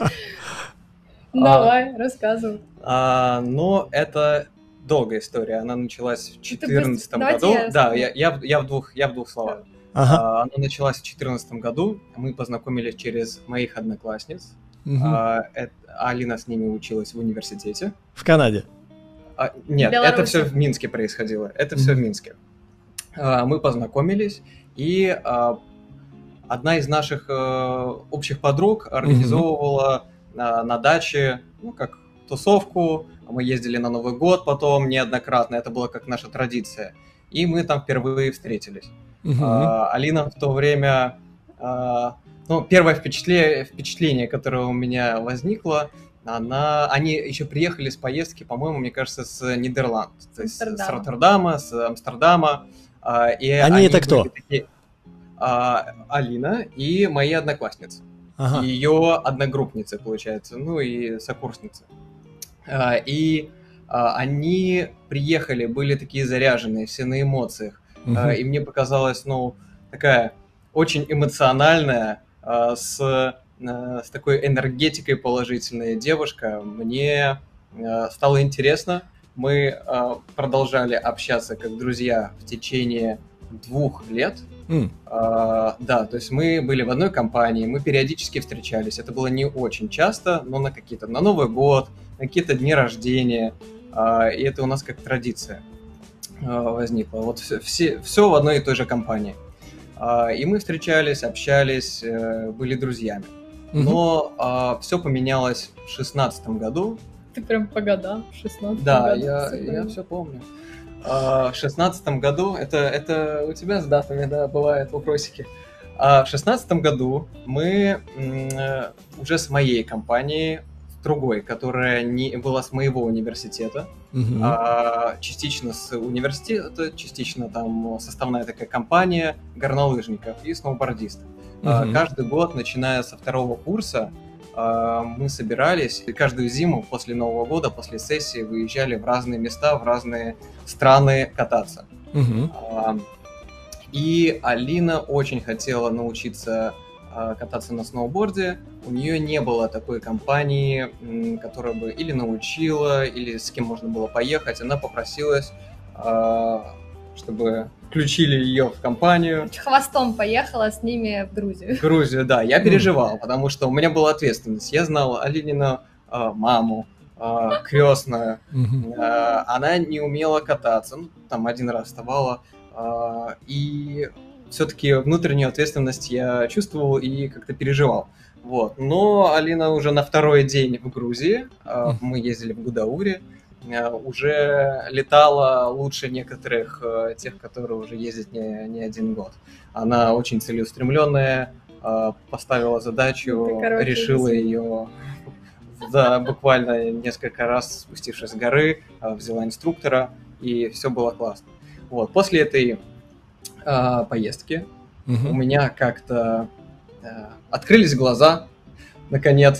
[SPEAKER 3] Давай, рассказывай.
[SPEAKER 4] А, ну, это долгая история. Она началась в две тысячи четырнадцатом году. Да, я, я, я, в двух, я в двух словах. Ага. А, она началась в две тысячи четырнадцатом году. Мы познакомились через моих одноклассниц. Угу. А, это, Алина с ними училась в университете.
[SPEAKER 2] В Канаде?
[SPEAKER 4] А, нет, это все в Минске происходило. Это угу. все в Минске. А, мы познакомились. И а, одна из наших а, общих подруг организовывала mm-hmm. а, на даче, ну, как тусовку. Мы ездили на Новый год потом неоднократно, это была как наша традиция. И мы там впервые встретились. Mm-hmm. А, Алина в то время... А, ну, первое впечатление, впечатление, которое у меня возникло, она, они еще приехали с поездки, по-моему, мне кажется, с Нидерланд. То есть с Роттердама, с Амстердама. Uh, и
[SPEAKER 2] они, они это кто?
[SPEAKER 4] Такие, uh, Алина и мои одноклассницы. Ага. И ее одногруппницы, получается, ну и сокурсницы. Uh, и uh, они приехали, были такие заряженные, все на эмоциях. Uh-huh. Uh, и мне показалось, ну, такая очень эмоциональная, uh, с, uh, с такой энергетикой положительная девушка. Мне uh, стало интересно. Мы э, продолжали общаться как друзья в течение двух лет. Mm. Э, да, то есть мы были в одной компании, мы периодически встречались. Это было не очень часто, но на какие-то, на Новый год, на какие-то дни рождения. Э, и это у нас как традиция э, возникла. Вот все, все, все в одной и той же компании. Э, и мы встречались, общались, э, были друзьями. Mm-hmm. Но э, все поменялось в шестнадцатом году.
[SPEAKER 3] Ты прям по годам, в шестнадцатом
[SPEAKER 4] да,
[SPEAKER 3] году.
[SPEAKER 4] Да, я, я все помню. А, в шестнадцатом году, это, это у тебя с датами, да, бывают вопросики. А в шестнадцатом году мы м, уже с моей компанией, другой, которая не была с моего университета, угу. а, частично с университета, частично там составная такая компания горнолыжников и сноубордистов. Угу. А, каждый год, начиная со второго курса, мы собирались и каждую зиму после Нового года, после сессии выезжали в разные места, в разные страны кататься. Угу. И Алина очень хотела научиться кататься на сноуборде. У нее не было такой компании, которая бы или научила, или с кем можно было поехать. Она попросилась, чтобы включили ее в компанию.
[SPEAKER 3] Хвостом поехала с ними в Грузию.
[SPEAKER 4] В Грузию, да. Я переживал, mm. потому что у меня была ответственность. Я знал Алинину э, маму, э, крестную. Mm-hmm. Э, она не умела кататься. Ну, там один раз вставала. Э, и все-таки внутреннюю ответственность я чувствовал и как-то переживал. Вот. Но Алина уже на второй день в Грузии. Э, mm. Мы ездили в Гудаури. Уже летала лучше некоторых тех, которые уже ездят не, не один год. Она очень целеустремленная, поставила задачу, решила ее да, буквально несколько раз, спустившись с горы, взяла инструктора, и все было классно. Вот. После этой а, поездки угу. у меня как-то а, открылись глаза, наконец.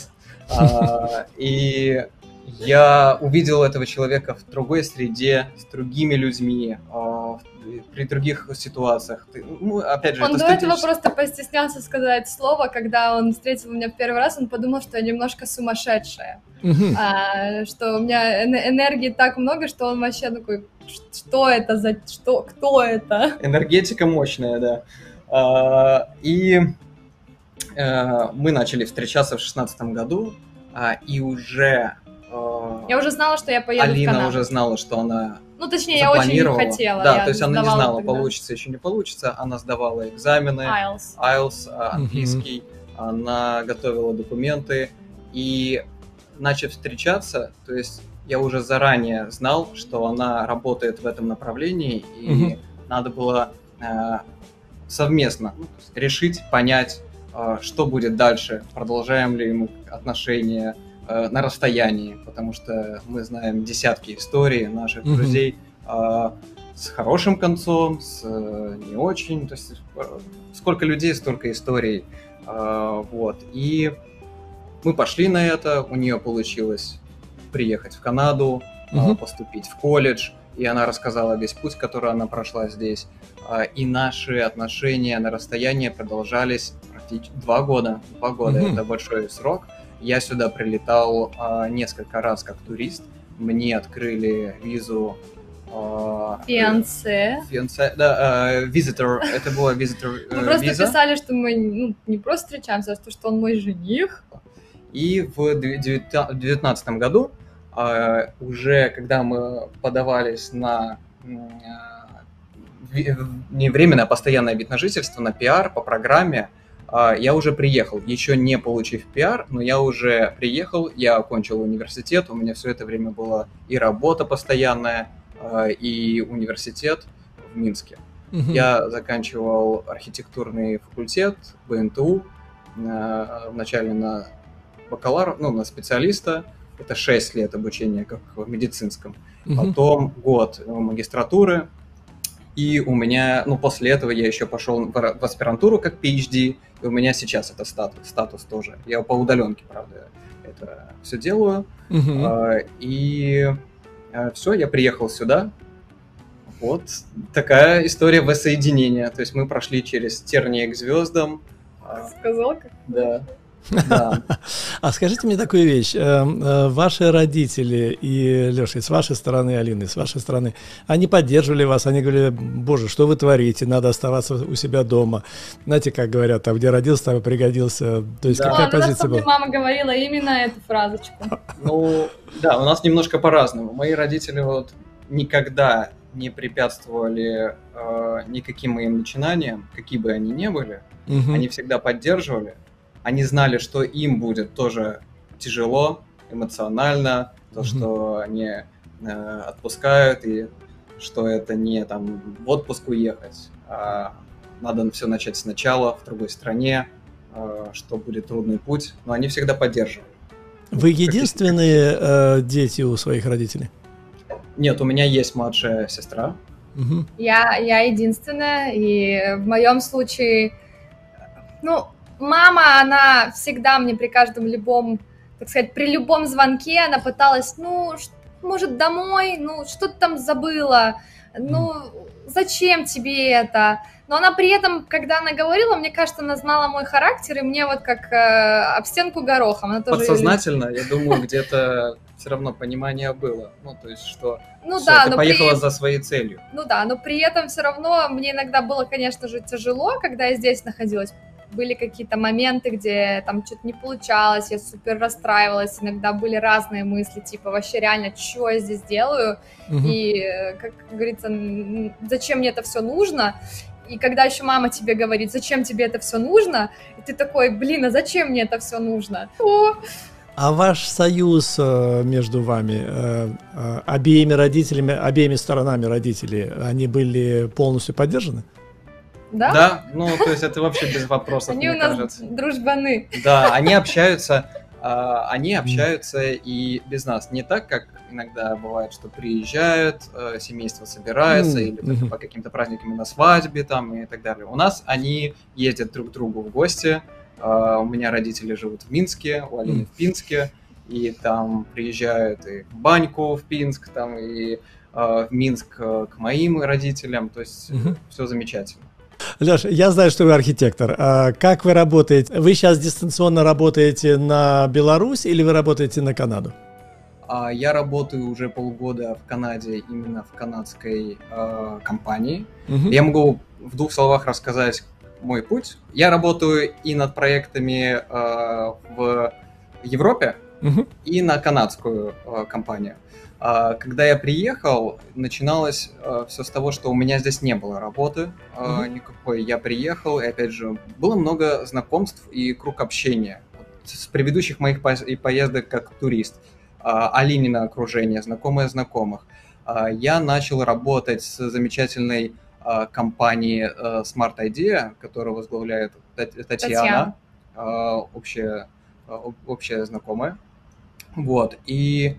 [SPEAKER 4] И я увидел этого человека в другой среде, с другими людьми, при других ситуациях. Ну, опять же,
[SPEAKER 3] он
[SPEAKER 4] это
[SPEAKER 3] до этого
[SPEAKER 4] статич...
[SPEAKER 3] просто постеснялся сказать слово, когда он встретил меня в первый раз, он подумал, что я немножко сумасшедшая. Uh-huh. А, что у меня энергии так много, что он вообще такой, что это за... Что, кто это?
[SPEAKER 4] Энергетика мощная, да. А, и а, мы начали встречаться в шестнадцатом году, а, и уже... А,
[SPEAKER 3] я уже знала, что я поеду
[SPEAKER 4] Алина
[SPEAKER 3] в Канаду.
[SPEAKER 4] уже знала, что она
[SPEAKER 3] Ну, точнее, я очень хотела.
[SPEAKER 4] Да,
[SPEAKER 3] я
[SPEAKER 4] то есть она не знала,
[SPEAKER 3] тогда.
[SPEAKER 4] получится, еще не получится. Она сдавала экзамены, ай эл ти эс, ай эл ти эс, английский. Mm-hmm. Она готовила документы. И, начав встречаться, то есть я уже заранее знал, что она работает в этом направлении, и mm-hmm. надо было э, совместно ну, решить, понять, э, что будет дальше, продолжаем ли мы отношения э, на расстоянии, потому что мы знаем десятки историй наших mm-hmm. друзей э, с хорошим концом, с э, не очень, то есть э, сколько людей, столько историй, э, вот, и мы пошли на это, у нее получилось приехать в Канаду, uh-huh. поступить в колледж, и она рассказала весь путь, который она прошла здесь. И наши отношения на расстоянии продолжались практически два года. Два года uh-huh. – это большой срок. Я сюда прилетал несколько раз как турист. Мне открыли визу...
[SPEAKER 3] Фиансе.
[SPEAKER 4] Фиансе, да, visitor, это была visitor виза.
[SPEAKER 3] Мы просто писали, что мы ну, не просто встречаемся, а что он мой жених.
[SPEAKER 4] И в две тысячи девятнадцатом году, э, уже когда мы подавались на э, не временное, а постоянное вид на жительство, на пиар по программе, э, я уже приехал, еще не получив пиар, но я уже приехал, я окончил университет, у меня все это время была и работа постоянная, э, и университет в Минске. Mm-hmm. Я заканчивал архитектурный факультет бэ эн тэ у, э, вначале на бакалавра, ну, на специалиста, это шесть лет обучения, как в медицинском, uh-huh. потом год магистратуры, и у меня, ну, после этого я еще пошел в аспирантуру как пи эйч ди, и у меня сейчас это статус, статус тоже. Я по удаленке, правда, это все делаю, uh-huh. и все, я приехал сюда. Вот такая история воссоединения, то есть мы прошли через тернии к звездам.
[SPEAKER 3] Сказал как?
[SPEAKER 4] Да. Да.
[SPEAKER 2] А скажите мне такую вещь. Ваши родители и, Леша, с вашей стороны, Алины, с вашей стороны, они поддерживали вас, они говорили, боже, что вы творите, надо оставаться у себя дома. Знаете, как говорят, там, где родился, там и пригодился. То есть
[SPEAKER 3] да.
[SPEAKER 2] какая
[SPEAKER 3] ну,
[SPEAKER 2] позиция была?
[SPEAKER 3] Мама говорила именно эту фразочку.
[SPEAKER 4] Ну, да, у нас немножко по-разному. Мои родители вот никогда не препятствовали э, никаким моим начинаниям, какие бы они ни были. Угу. Они всегда поддерживали. Они знали, что им будет тоже тяжело, эмоционально, то, mm-hmm. что они э, отпускают, и что это не там в отпуск уехать, а надо все начать сначала в другой стране, э, что будет трудный путь, но они всегда поддерживали.
[SPEAKER 2] Вы единственные э, дети у своих родителей?
[SPEAKER 4] Нет, у меня есть младшая сестра.
[SPEAKER 2] Mm-hmm.
[SPEAKER 3] Я, я единственная, и в моем случае, ну, мама, она всегда мне при каждом любом, так сказать, при любом звонке она пыталась, ну, может, домой, ну, что ты там забыла, ну, зачем тебе это? Но она при этом, когда она говорила, мне кажется, она знала мой характер, и мне вот как э, об стенку горохом. Она тоже
[SPEAKER 4] подсознательно, я думаю, где-то все равно понимание было, ну, то есть, что
[SPEAKER 3] ну,
[SPEAKER 4] всё,
[SPEAKER 3] да,
[SPEAKER 4] ты
[SPEAKER 3] но
[SPEAKER 4] поехала
[SPEAKER 3] при...
[SPEAKER 4] за своей целью.
[SPEAKER 3] Ну да, но при этом все равно мне иногда было, конечно же, тяжело, когда я здесь находилась. Были какие-то моменты, где там что-то не получалось, я супер расстраивалась, иногда были разные мысли, типа, вообще реально, что я здесь делаю, угу. и, как говорится, зачем мне это все нужно, и когда еще мама тебе говорит, зачем тебе это все нужно, и ты такой, блин, а зачем мне это все нужно? О!
[SPEAKER 2] А ваш союз между вами, обеими родителями, обеими сторонами родителей, они были полностью поддержаны?
[SPEAKER 3] Да?
[SPEAKER 4] Да, ну, то есть это вообще без вопросов,
[SPEAKER 3] они
[SPEAKER 4] мне
[SPEAKER 3] у нас
[SPEAKER 4] кажется.
[SPEAKER 3] дружбаны.
[SPEAKER 4] Да, они общаются, э, они общаются и без нас. Не так, как иногда бывает, что приезжают, э, семейство собирается, mm-hmm. или только по каким-то праздникам на свадьбе там и так далее. У нас они ездят друг к другу в гости, У меня родители живут в Минске, у Алины в Пинске, и там приезжают и в баньку в Пинск, там и в Минск к моим родителям, то есть mm-hmm. все замечательно.
[SPEAKER 2] Леш, я знаю, что вы архитектор. А как вы работаете? Вы сейчас дистанционно работаете на Беларусь или вы работаете на Канаду?
[SPEAKER 4] Я работаю уже полгода в Канаде, именно в канадской э, компании. Mm-hmm. Я могу в двух словах рассказать мой путь. Я работаю и над проектами э, в Европе, mm-hmm. и на канадскую э, компанию. Когда я приехал, начиналось э, все с того, что у меня здесь не было работы э, mm-hmm. никакой. Я приехал, и опять же, было много знакомств и круг общения. С предыдущих моих по- поездок как турист, э, Алинина окружение, знакомые знакомых. Э, я начал работать с замечательной э, компанией э, Smart Idea, которую возглавляет Татьяна, Татьяна. Э, общая, э, общая знакомая. Вот, и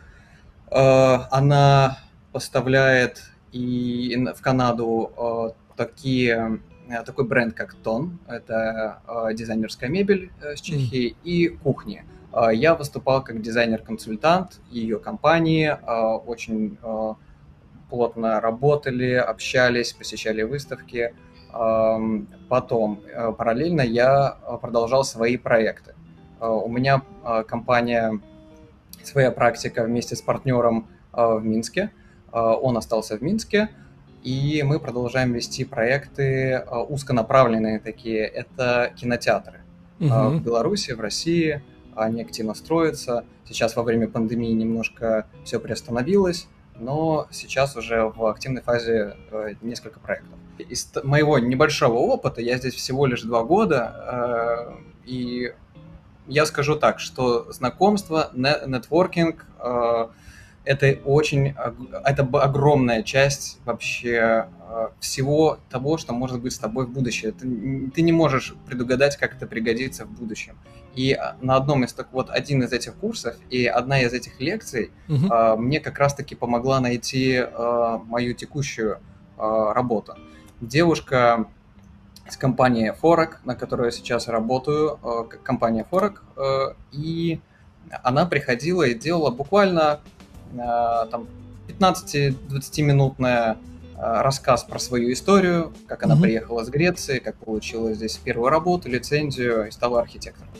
[SPEAKER 4] она поставляет и в Канаду такие, такой бренд, как Тон, это дизайнерская мебель с Чехии, mm. и кухни. Я выступал как дизайнер-консультант ее компании, очень плотно работали, общались, посещали выставки. Потом, параллельно, я продолжал свои проекты. У меня компания... своя практика вместе с партнером э, в Минске. Э, он остался в Минске, и мы продолжаем вести проекты э, узконаправленные такие. Это кинотеатры. Uh-huh. Э, в Беларуси, в России они активно строятся. Сейчас во время пандемии немножко все приостановилось, но сейчас уже в активной фазе э, несколько проектов. Из моего небольшого опыта, я здесь всего лишь два года, э, и я скажу так, что знакомство, нетворкинг э, – это очень, это огромная часть вообще э, всего того, что может быть с тобой в будущем. Ты, ты не можешь предугадать, как это пригодится в будущем. И на одном из так вот один из этих курсов и одна из этих лекций uh-huh. э, мне как раз-таки помогла найти э, мою текущую э, работу. Девушка с компанией Форек, на которой я сейчас работаю, компания Форек, и она приходила и делала буквально там пятнадцати-двадцатиминутный рассказ про свою историю, как она mm-hmm. приехала с Греции, как получила здесь первую работу, лицензию и стала архитектором.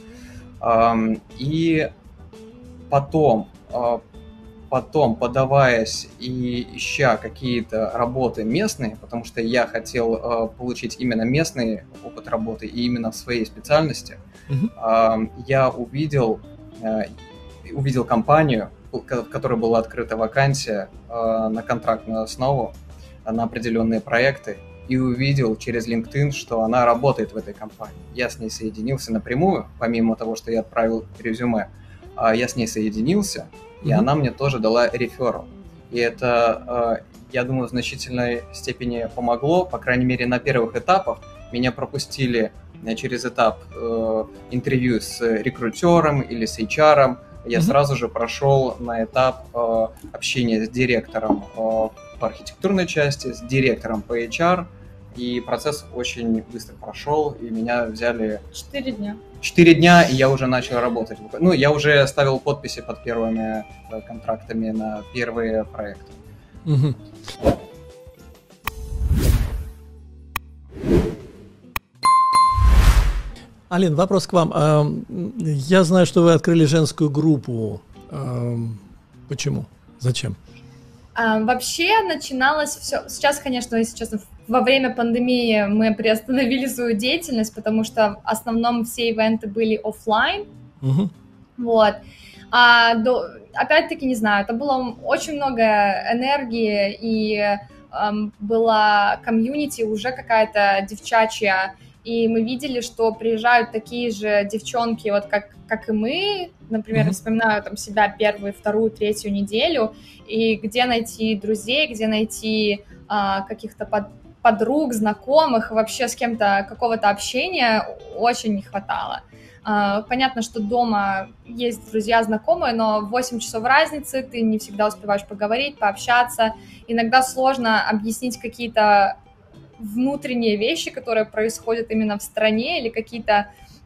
[SPEAKER 4] И потом, потом, подаваясь и ища какие-то работы местные, потому что я хотел э, получить именно местный опыт работы и именно в своей специальности, mm-hmm. э, я увидел, э, увидел компанию, в которой была открыта вакансия э, на контрактную основу, на определенные проекты, и увидел через LinkedIn, что она работает в этой компании. Я с ней соединился напрямую, помимо того, что я отправил резюме, э, я с ней соединился, и mm-hmm. она мне тоже дала реферал. И это, я думаю, в значительной степени помогло, по крайней мере, на первых этапах. Меня пропустили через этап интервью с рекрутером или с эйч ар. Я mm-hmm. сразу же прошел на этап общения с директором по архитектурной части, с директором по эйч ар. И процесс очень быстро прошел, и меня взяли...
[SPEAKER 3] Четыре дня.
[SPEAKER 4] Четыре дня, и я уже начал работать. Ну, я уже ставил подписи под первыми контрактами на первые проекты.
[SPEAKER 2] Угу. Алин, вопрос к вам. Я знаю, что вы открыли женскую группу. Почему? Зачем?
[SPEAKER 3] А, вообще начиналось все... Сейчас, конечно, если честно, во время пандемии мы приостановили свою деятельность, потому что в основном все ивенты были офлайн.
[SPEAKER 2] Угу.
[SPEAKER 3] Вот. А до... Опять-таки, не знаю, это было очень много энергии, и эм, была комьюнити уже какая-то девчачья, и мы видели, что приезжают такие же девчонки, вот как, как и мы, например, mm-hmm. вспоминаю там себя первую, вторую, третью неделю, и где найти друзей, где найти а, каких-то под, подруг, знакомых, вообще с кем-то какого-то общения очень не хватало. А, понятно, что дома есть друзья, знакомые, но восемь часов разницы, ты не всегда успеваешь поговорить, пообщаться, иногда сложно объяснить какие-то внутренние вещи, которые происходят именно в стране, или какие-то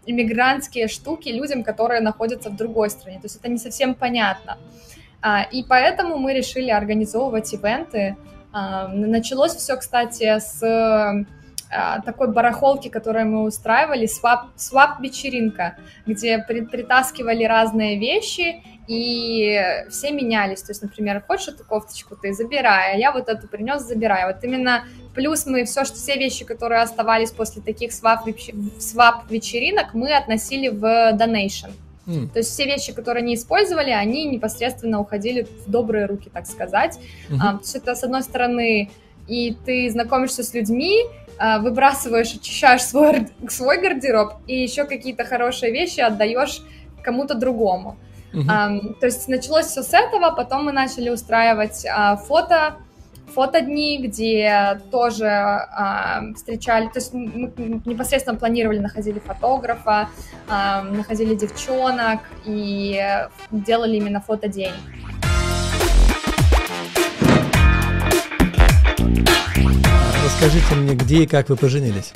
[SPEAKER 3] иммигрантские штуки людям, которые находятся в другой стране. То есть это не совсем понятно. А, и поэтому мы решили организовывать ивенты. А, началось все, кстати, с а, такой барахолки, которую мы устраивали, свап, свап-вечеринка, где при, притаскивали разные вещи, и все менялись. То есть, например, хочешь эту кофточку, ты забирай, а я вот эту принес, забирай. Вот именно плюс мы все, что все вещи, которые оставались после таких свап-вечеринок, мы относили в donation. Mm. То есть все вещи, которые не использовали, они непосредственно уходили в добрые руки, так сказать. Mm-hmm. А, то есть это, с одной стороны, и ты знакомишься с людьми, а, выбрасываешь, очищаешь свой, свой гардероб, и еще какие-то хорошие вещи отдаешь кому-то другому. Mm-hmm. А, то есть началось все с этого, потом мы начали устраивать а, фото, фотодни, где тоже а, встречали, то есть мы непосредственно планировали, находили фотографа, а, находили девчонок и делали именно фотодень.
[SPEAKER 2] Расскажите мне, где и как вы поженились?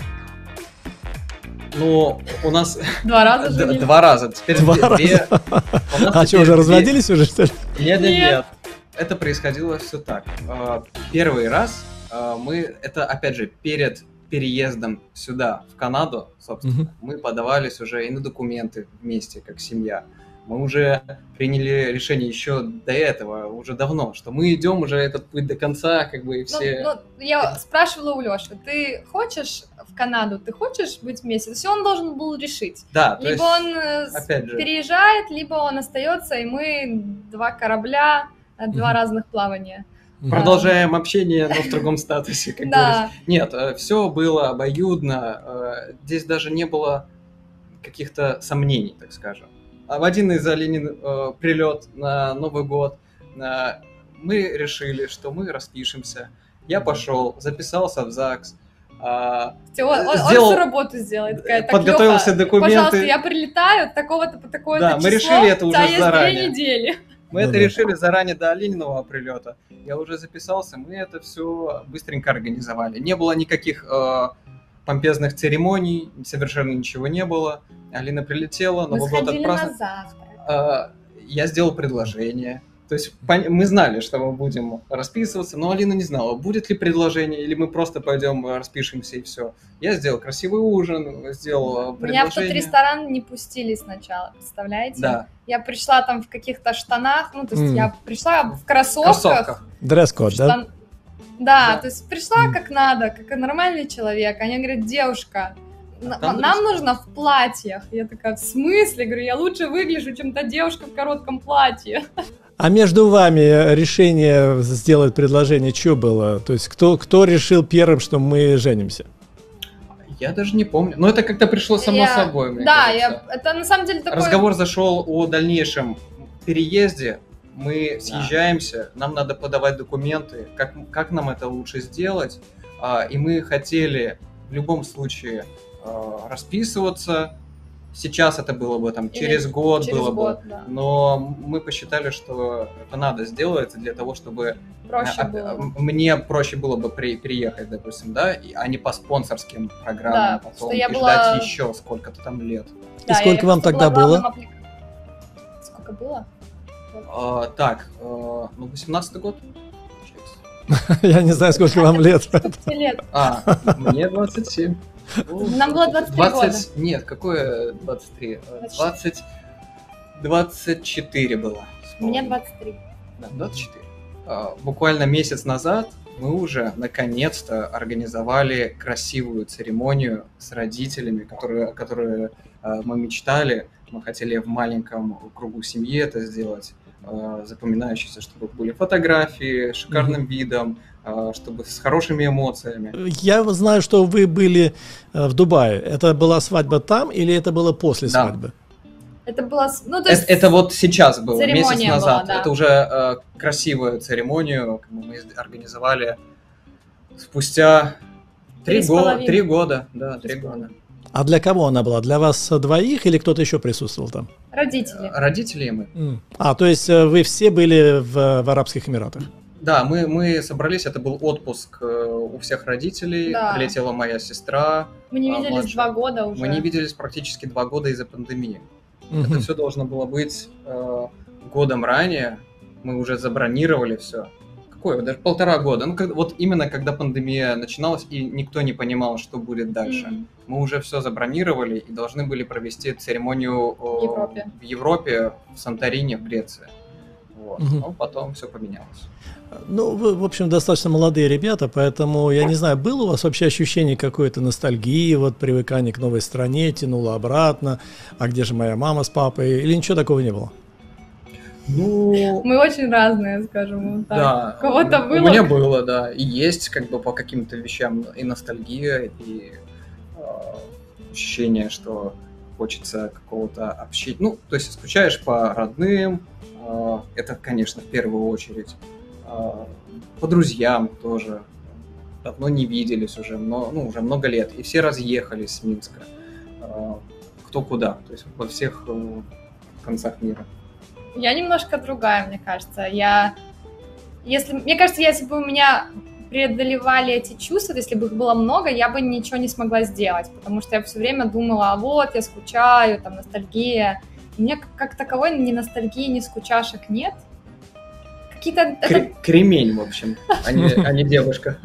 [SPEAKER 4] Ну, у нас...
[SPEAKER 3] Два раза женились.
[SPEAKER 4] Два раза. Теперь
[SPEAKER 2] Два
[SPEAKER 4] две...
[SPEAKER 2] раза? А что, уже разводились уже, что ли?
[SPEAKER 4] Нет, нет, нет. Это происходило все так. Первый раз мы, это опять же перед переездом сюда, в Канаду, собственно, mm-hmm. мы подавались уже и на документы вместе, как семья. Мы уже приняли решение еще до этого, уже давно, что мы идем уже этот путь до конца, как бы и все...
[SPEAKER 3] Ну, ну, я спрашивала у Леши, ты хочешь в Канаду, ты хочешь быть вместе? То есть он должен был решить.
[SPEAKER 4] Да,
[SPEAKER 3] либо
[SPEAKER 4] есть,
[SPEAKER 3] он
[SPEAKER 4] опять же...
[SPEAKER 3] переезжает, либо он остается, и мы два корабля, два mm-hmm. разных плавания.
[SPEAKER 4] Продолжаем общение, но в другом статусе, как
[SPEAKER 3] да.
[SPEAKER 4] говорится. Нет, все было обоюдно, здесь даже не было каких-то сомнений, так скажем. В один из Алинин э, прилет на Новый год э, мы решили, что мы распишемся. Я пошел, записался в ЗАГС. Э,
[SPEAKER 3] он, сделал, он всю работу сделает. Такая,
[SPEAKER 4] подготовил все документы.
[SPEAKER 3] Пожалуйста, я прилетаю такого-то по такое-то
[SPEAKER 4] да,
[SPEAKER 3] число.
[SPEAKER 4] Мы решили это уже
[SPEAKER 3] есть
[SPEAKER 4] заранее.
[SPEAKER 3] Две недели.
[SPEAKER 4] Мы ну, это да. решили заранее до Алининого прилета. Я уже записался, мы это все быстренько организовали. Не было никаких э, помпезных церемоний, совершенно ничего не было. Алина прилетела, Новый год отпраздновали. Я сделал предложение. То есть мы знали, что мы будем расписываться, но Алина не знала, будет ли предложение, или мы просто пойдем распишемся и все. Я сделал красивый ужин, сделал предложение.
[SPEAKER 3] Меня в тот ресторан не пустили сначала, представляете?
[SPEAKER 4] Да.
[SPEAKER 3] Я пришла там в каких-то штанах, ну, то есть mm. я пришла в кроссовках.
[SPEAKER 4] кроссовках.
[SPEAKER 2] Дресс-код,
[SPEAKER 3] штан...
[SPEAKER 2] да?
[SPEAKER 3] Да, да, то есть пришла mm. как надо, как нормальный человек. Они говорят, девушка, а нам нужно в платьях. Я такая, в смысле? Говорю, я лучше выгляжу, чем та девушка в коротком платье.
[SPEAKER 2] А между вами решение сделать предложение что было? То есть кто, кто решил первым, что мы женимся?
[SPEAKER 4] Я даже не помню. Но это как-то пришло само
[SPEAKER 3] я...
[SPEAKER 4] собой, мне
[SPEAKER 3] Да,
[SPEAKER 4] кажется.
[SPEAKER 3] я... это на самом деле такой...
[SPEAKER 4] Разговор зашел о дальнейшем переезде. Мы съезжаемся, да. Нам надо подавать документы, как, как нам это лучше сделать. И мы хотели в любом случае расписываться. Сейчас это было бы там через Или год
[SPEAKER 3] через
[SPEAKER 4] было
[SPEAKER 3] год,
[SPEAKER 4] бы,
[SPEAKER 3] да.
[SPEAKER 4] но мы посчитали, что это надо сделать для того, чтобы
[SPEAKER 3] проще
[SPEAKER 4] а,
[SPEAKER 3] было.
[SPEAKER 4] Мне проще было бы при, приехать, допустим, да, а не по спонсорским программам,
[SPEAKER 3] да,
[SPEAKER 4] потом
[SPEAKER 3] что я
[SPEAKER 4] и
[SPEAKER 3] была...
[SPEAKER 4] ждать еще сколько-то там лет.
[SPEAKER 2] Да, и сколько вам тогда было?
[SPEAKER 3] Аплик... Сколько было?
[SPEAKER 4] А, так, а, ну восемнадцатый год.
[SPEAKER 2] Я не знаю, сколько вам лет.
[SPEAKER 3] лет.
[SPEAKER 4] А, мне двадцать семь.
[SPEAKER 3] Нам было двадцать три
[SPEAKER 4] двадцать,
[SPEAKER 3] года.
[SPEAKER 4] Нет, какое двадцать три? двадцать, двадцать четыре было.
[SPEAKER 3] Мне двадцать три.
[SPEAKER 4] Да, двадцать четыре. А, буквально месяц назад мы уже наконец-то организовали красивую церемонию с родителями, которые, которые а, мы мечтали. Мы хотели в маленьком кругу семьи это сделать, а, запоминающееся, чтобы были фотографии с шикарным mm-hmm. видом, чтобы с хорошими эмоциями.
[SPEAKER 2] Я знаю, что вы были в Дубае. Это была свадьба там или это было после да. свадьбы?
[SPEAKER 3] Это было, ну, то есть
[SPEAKER 4] это, это вот сейчас было, месяц назад.
[SPEAKER 3] Была, да.
[SPEAKER 4] Это уже э, красивую церемонию мы организовали спустя три, го- три года. Да, три года.
[SPEAKER 2] А для кого она была? Для вас двоих или кто-то еще присутствовал там?
[SPEAKER 3] Родители.
[SPEAKER 4] Родители и мы.
[SPEAKER 2] Mm. А, то есть вы все были в, в Арабских Эмиратах?
[SPEAKER 4] Да, мы, мы собрались, это был отпуск у всех родителей, да. Прилетела моя сестра.
[SPEAKER 3] Мы не виделись младшая. два года уже.
[SPEAKER 4] Мы не виделись практически два года из-за пандемии. Угу. Это все должно было быть э, годом ранее, мы уже забронировали все. Какое? Даже полтора года. Ну, как, вот именно когда пандемия начиналась, и никто не понимал, что будет дальше. Mm-hmm. Мы уже все забронировали и должны были провести церемонию
[SPEAKER 3] в Европе,
[SPEAKER 4] в, Европе, в Санторини, в Греции. Вот. Mm-hmm. Но потом все поменялось.
[SPEAKER 2] Ну, вы, в общем, достаточно молодые ребята, поэтому, я не знаю, было у вас вообще ощущение какой-то ностальгии, вот привыкание к новой стране, тянуло обратно, а где же моя мама с папой, или ничего такого не было?
[SPEAKER 4] Ну,
[SPEAKER 3] мы очень разные, скажем так.
[SPEAKER 4] Да,
[SPEAKER 3] у кого-то было.
[SPEAKER 4] У меня было, да, и есть как бы по каким-то вещам и ностальгия, и э, ощущение, что хочется какого-то общения. Ну, то есть скучаешь по родным, э, это, конечно, в первую очередь, э, по друзьям тоже. Давно не виделись уже, но, ну, уже много лет, и все разъехались с Минска, э, кто куда, то есть во всех э, концах мира.
[SPEAKER 3] Я немножко другая, мне кажется. Я, если, мне кажется, если бы у меня преодолевали эти чувства, если бы их было много, я бы ничего не смогла сделать, потому что я все время думала, а вот, я скучаю, там, ностальгия. У меня как, как таковой ни ностальгии, ни скучашек нет. Какие-то...
[SPEAKER 4] Кр- кремень, в общем, а не девушка.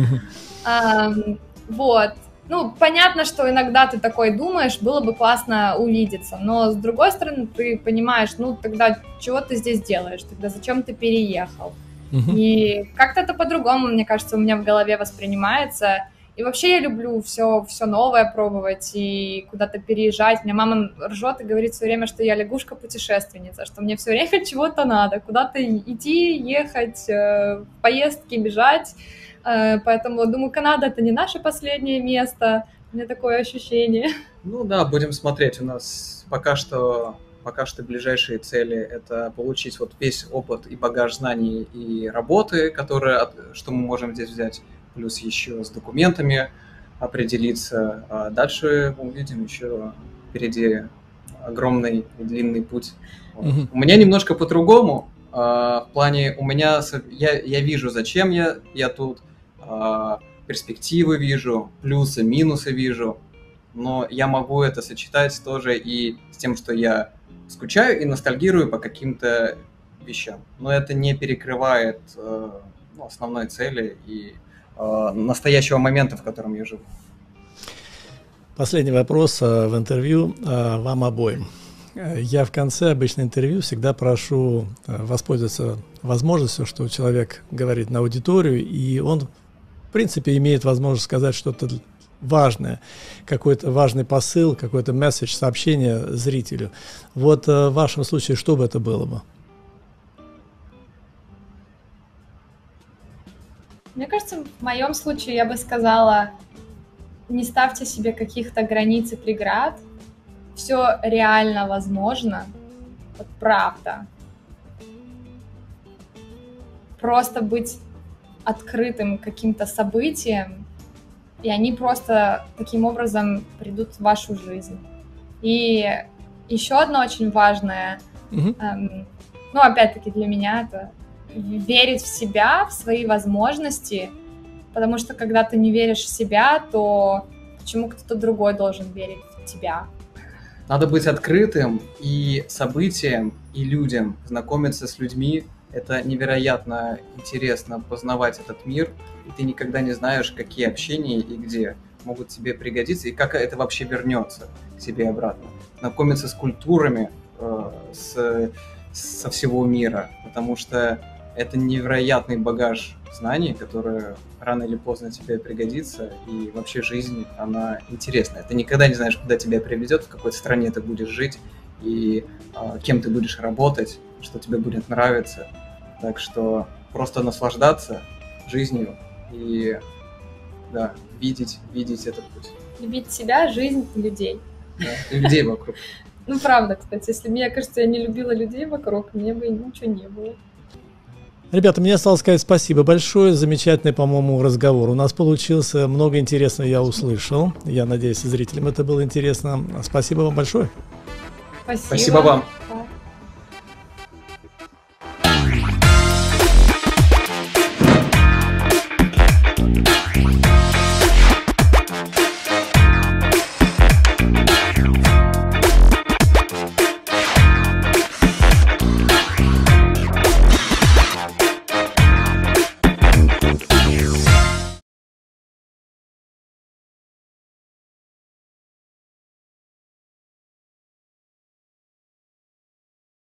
[SPEAKER 3] Вот. Ну, понятно, что иногда ты такой думаешь, было бы классно увидеться, но с другой стороны ты понимаешь, ну, тогда чего ты здесь делаешь, тогда зачем ты переехал? Uh-huh. И как-то это по-другому, мне кажется, у меня в голове воспринимается. И вообще я люблю все, все новое пробовать и куда-то переезжать. Мне мама ржет и говорит все время, что я лягушка-путешественница, что мне все время чего-то надо, куда-то идти, ехать, в поездки бежать. Поэтому, думаю, Канада — это не наше последнее место. У меня такое ощущение.
[SPEAKER 4] Ну да, будем смотреть. У нас пока что, пока что ближайшие цели — это получить вот весь опыт и багаж знаний и работы, которые, что мы можем здесь взять, плюс еще с документами определиться. А дальше увидим, еще впереди огромный и длинный путь. Вот. Mm-hmm. У меня немножко по-другому. В плане, у меня, я, я вижу, зачем я, я тут, перспективы вижу, плюсы, минусы вижу, но я могу это сочетать тоже и с тем, что я скучаю и ностальгирую по каким-то вещам, но это не перекрывает ну, основной цели и настоящего момента, в котором я живу.
[SPEAKER 2] Последний вопрос в интервью вам обоим. Я в конце обычно интервью всегда прошу воспользоваться возможностью, что человек говорит на аудиторию, и он, в принципе, имеет возможность сказать что-то важное, какой-то важный посыл, какой-то месседж, сообщение зрителю. Вот в вашем случае что бы это было бы?
[SPEAKER 3] Мне кажется, в моем случае я бы сказала, не ставьте себе каких-то границ и преград. Все реально возможно, вот правда. Просто быть открытым к каким-то событиям, и они просто таким образом придут в вашу жизнь. И еще одно очень важное, mm-hmm. эм, ну, опять-таки для меня, это верить в себя, в свои возможности, потому что когда ты не веришь в себя, то почему кто-то другой должен верить в тебя?
[SPEAKER 4] Надо быть открытым и событиям, и людям, знакомиться с людьми. Это невероятно интересно познавать этот мир, и ты никогда не знаешь, какие общения и где могут тебе пригодиться, и как это вообще вернется к тебе обратно. Знакомиться с культурами э, с, со всего мира, потому что это невероятный багаж знаний, которые рано или поздно тебе пригодится, и вообще жизнь, она интересная. Ты никогда не знаешь, куда тебя приведет, в какой стране ты будешь жить, и э, кем ты будешь работать, что тебе будет нравиться. Так что просто наслаждаться жизнью и да, видеть, видеть этот путь.
[SPEAKER 3] Любить себя, жизнь и людей.
[SPEAKER 4] Да, людей вокруг.
[SPEAKER 3] Ну, правда, кстати, если мне кажется, я не любила людей вокруг, мне бы ничего не было.
[SPEAKER 2] Ребята, мне осталось сказать спасибо большое. Замечательный, по-моему, разговор. У нас получился, много интересного я услышал. Я надеюсь, зрителям это было интересно. Спасибо вам большое.
[SPEAKER 3] Спасибо,
[SPEAKER 4] Спасибо вам.
[SPEAKER 3] Да.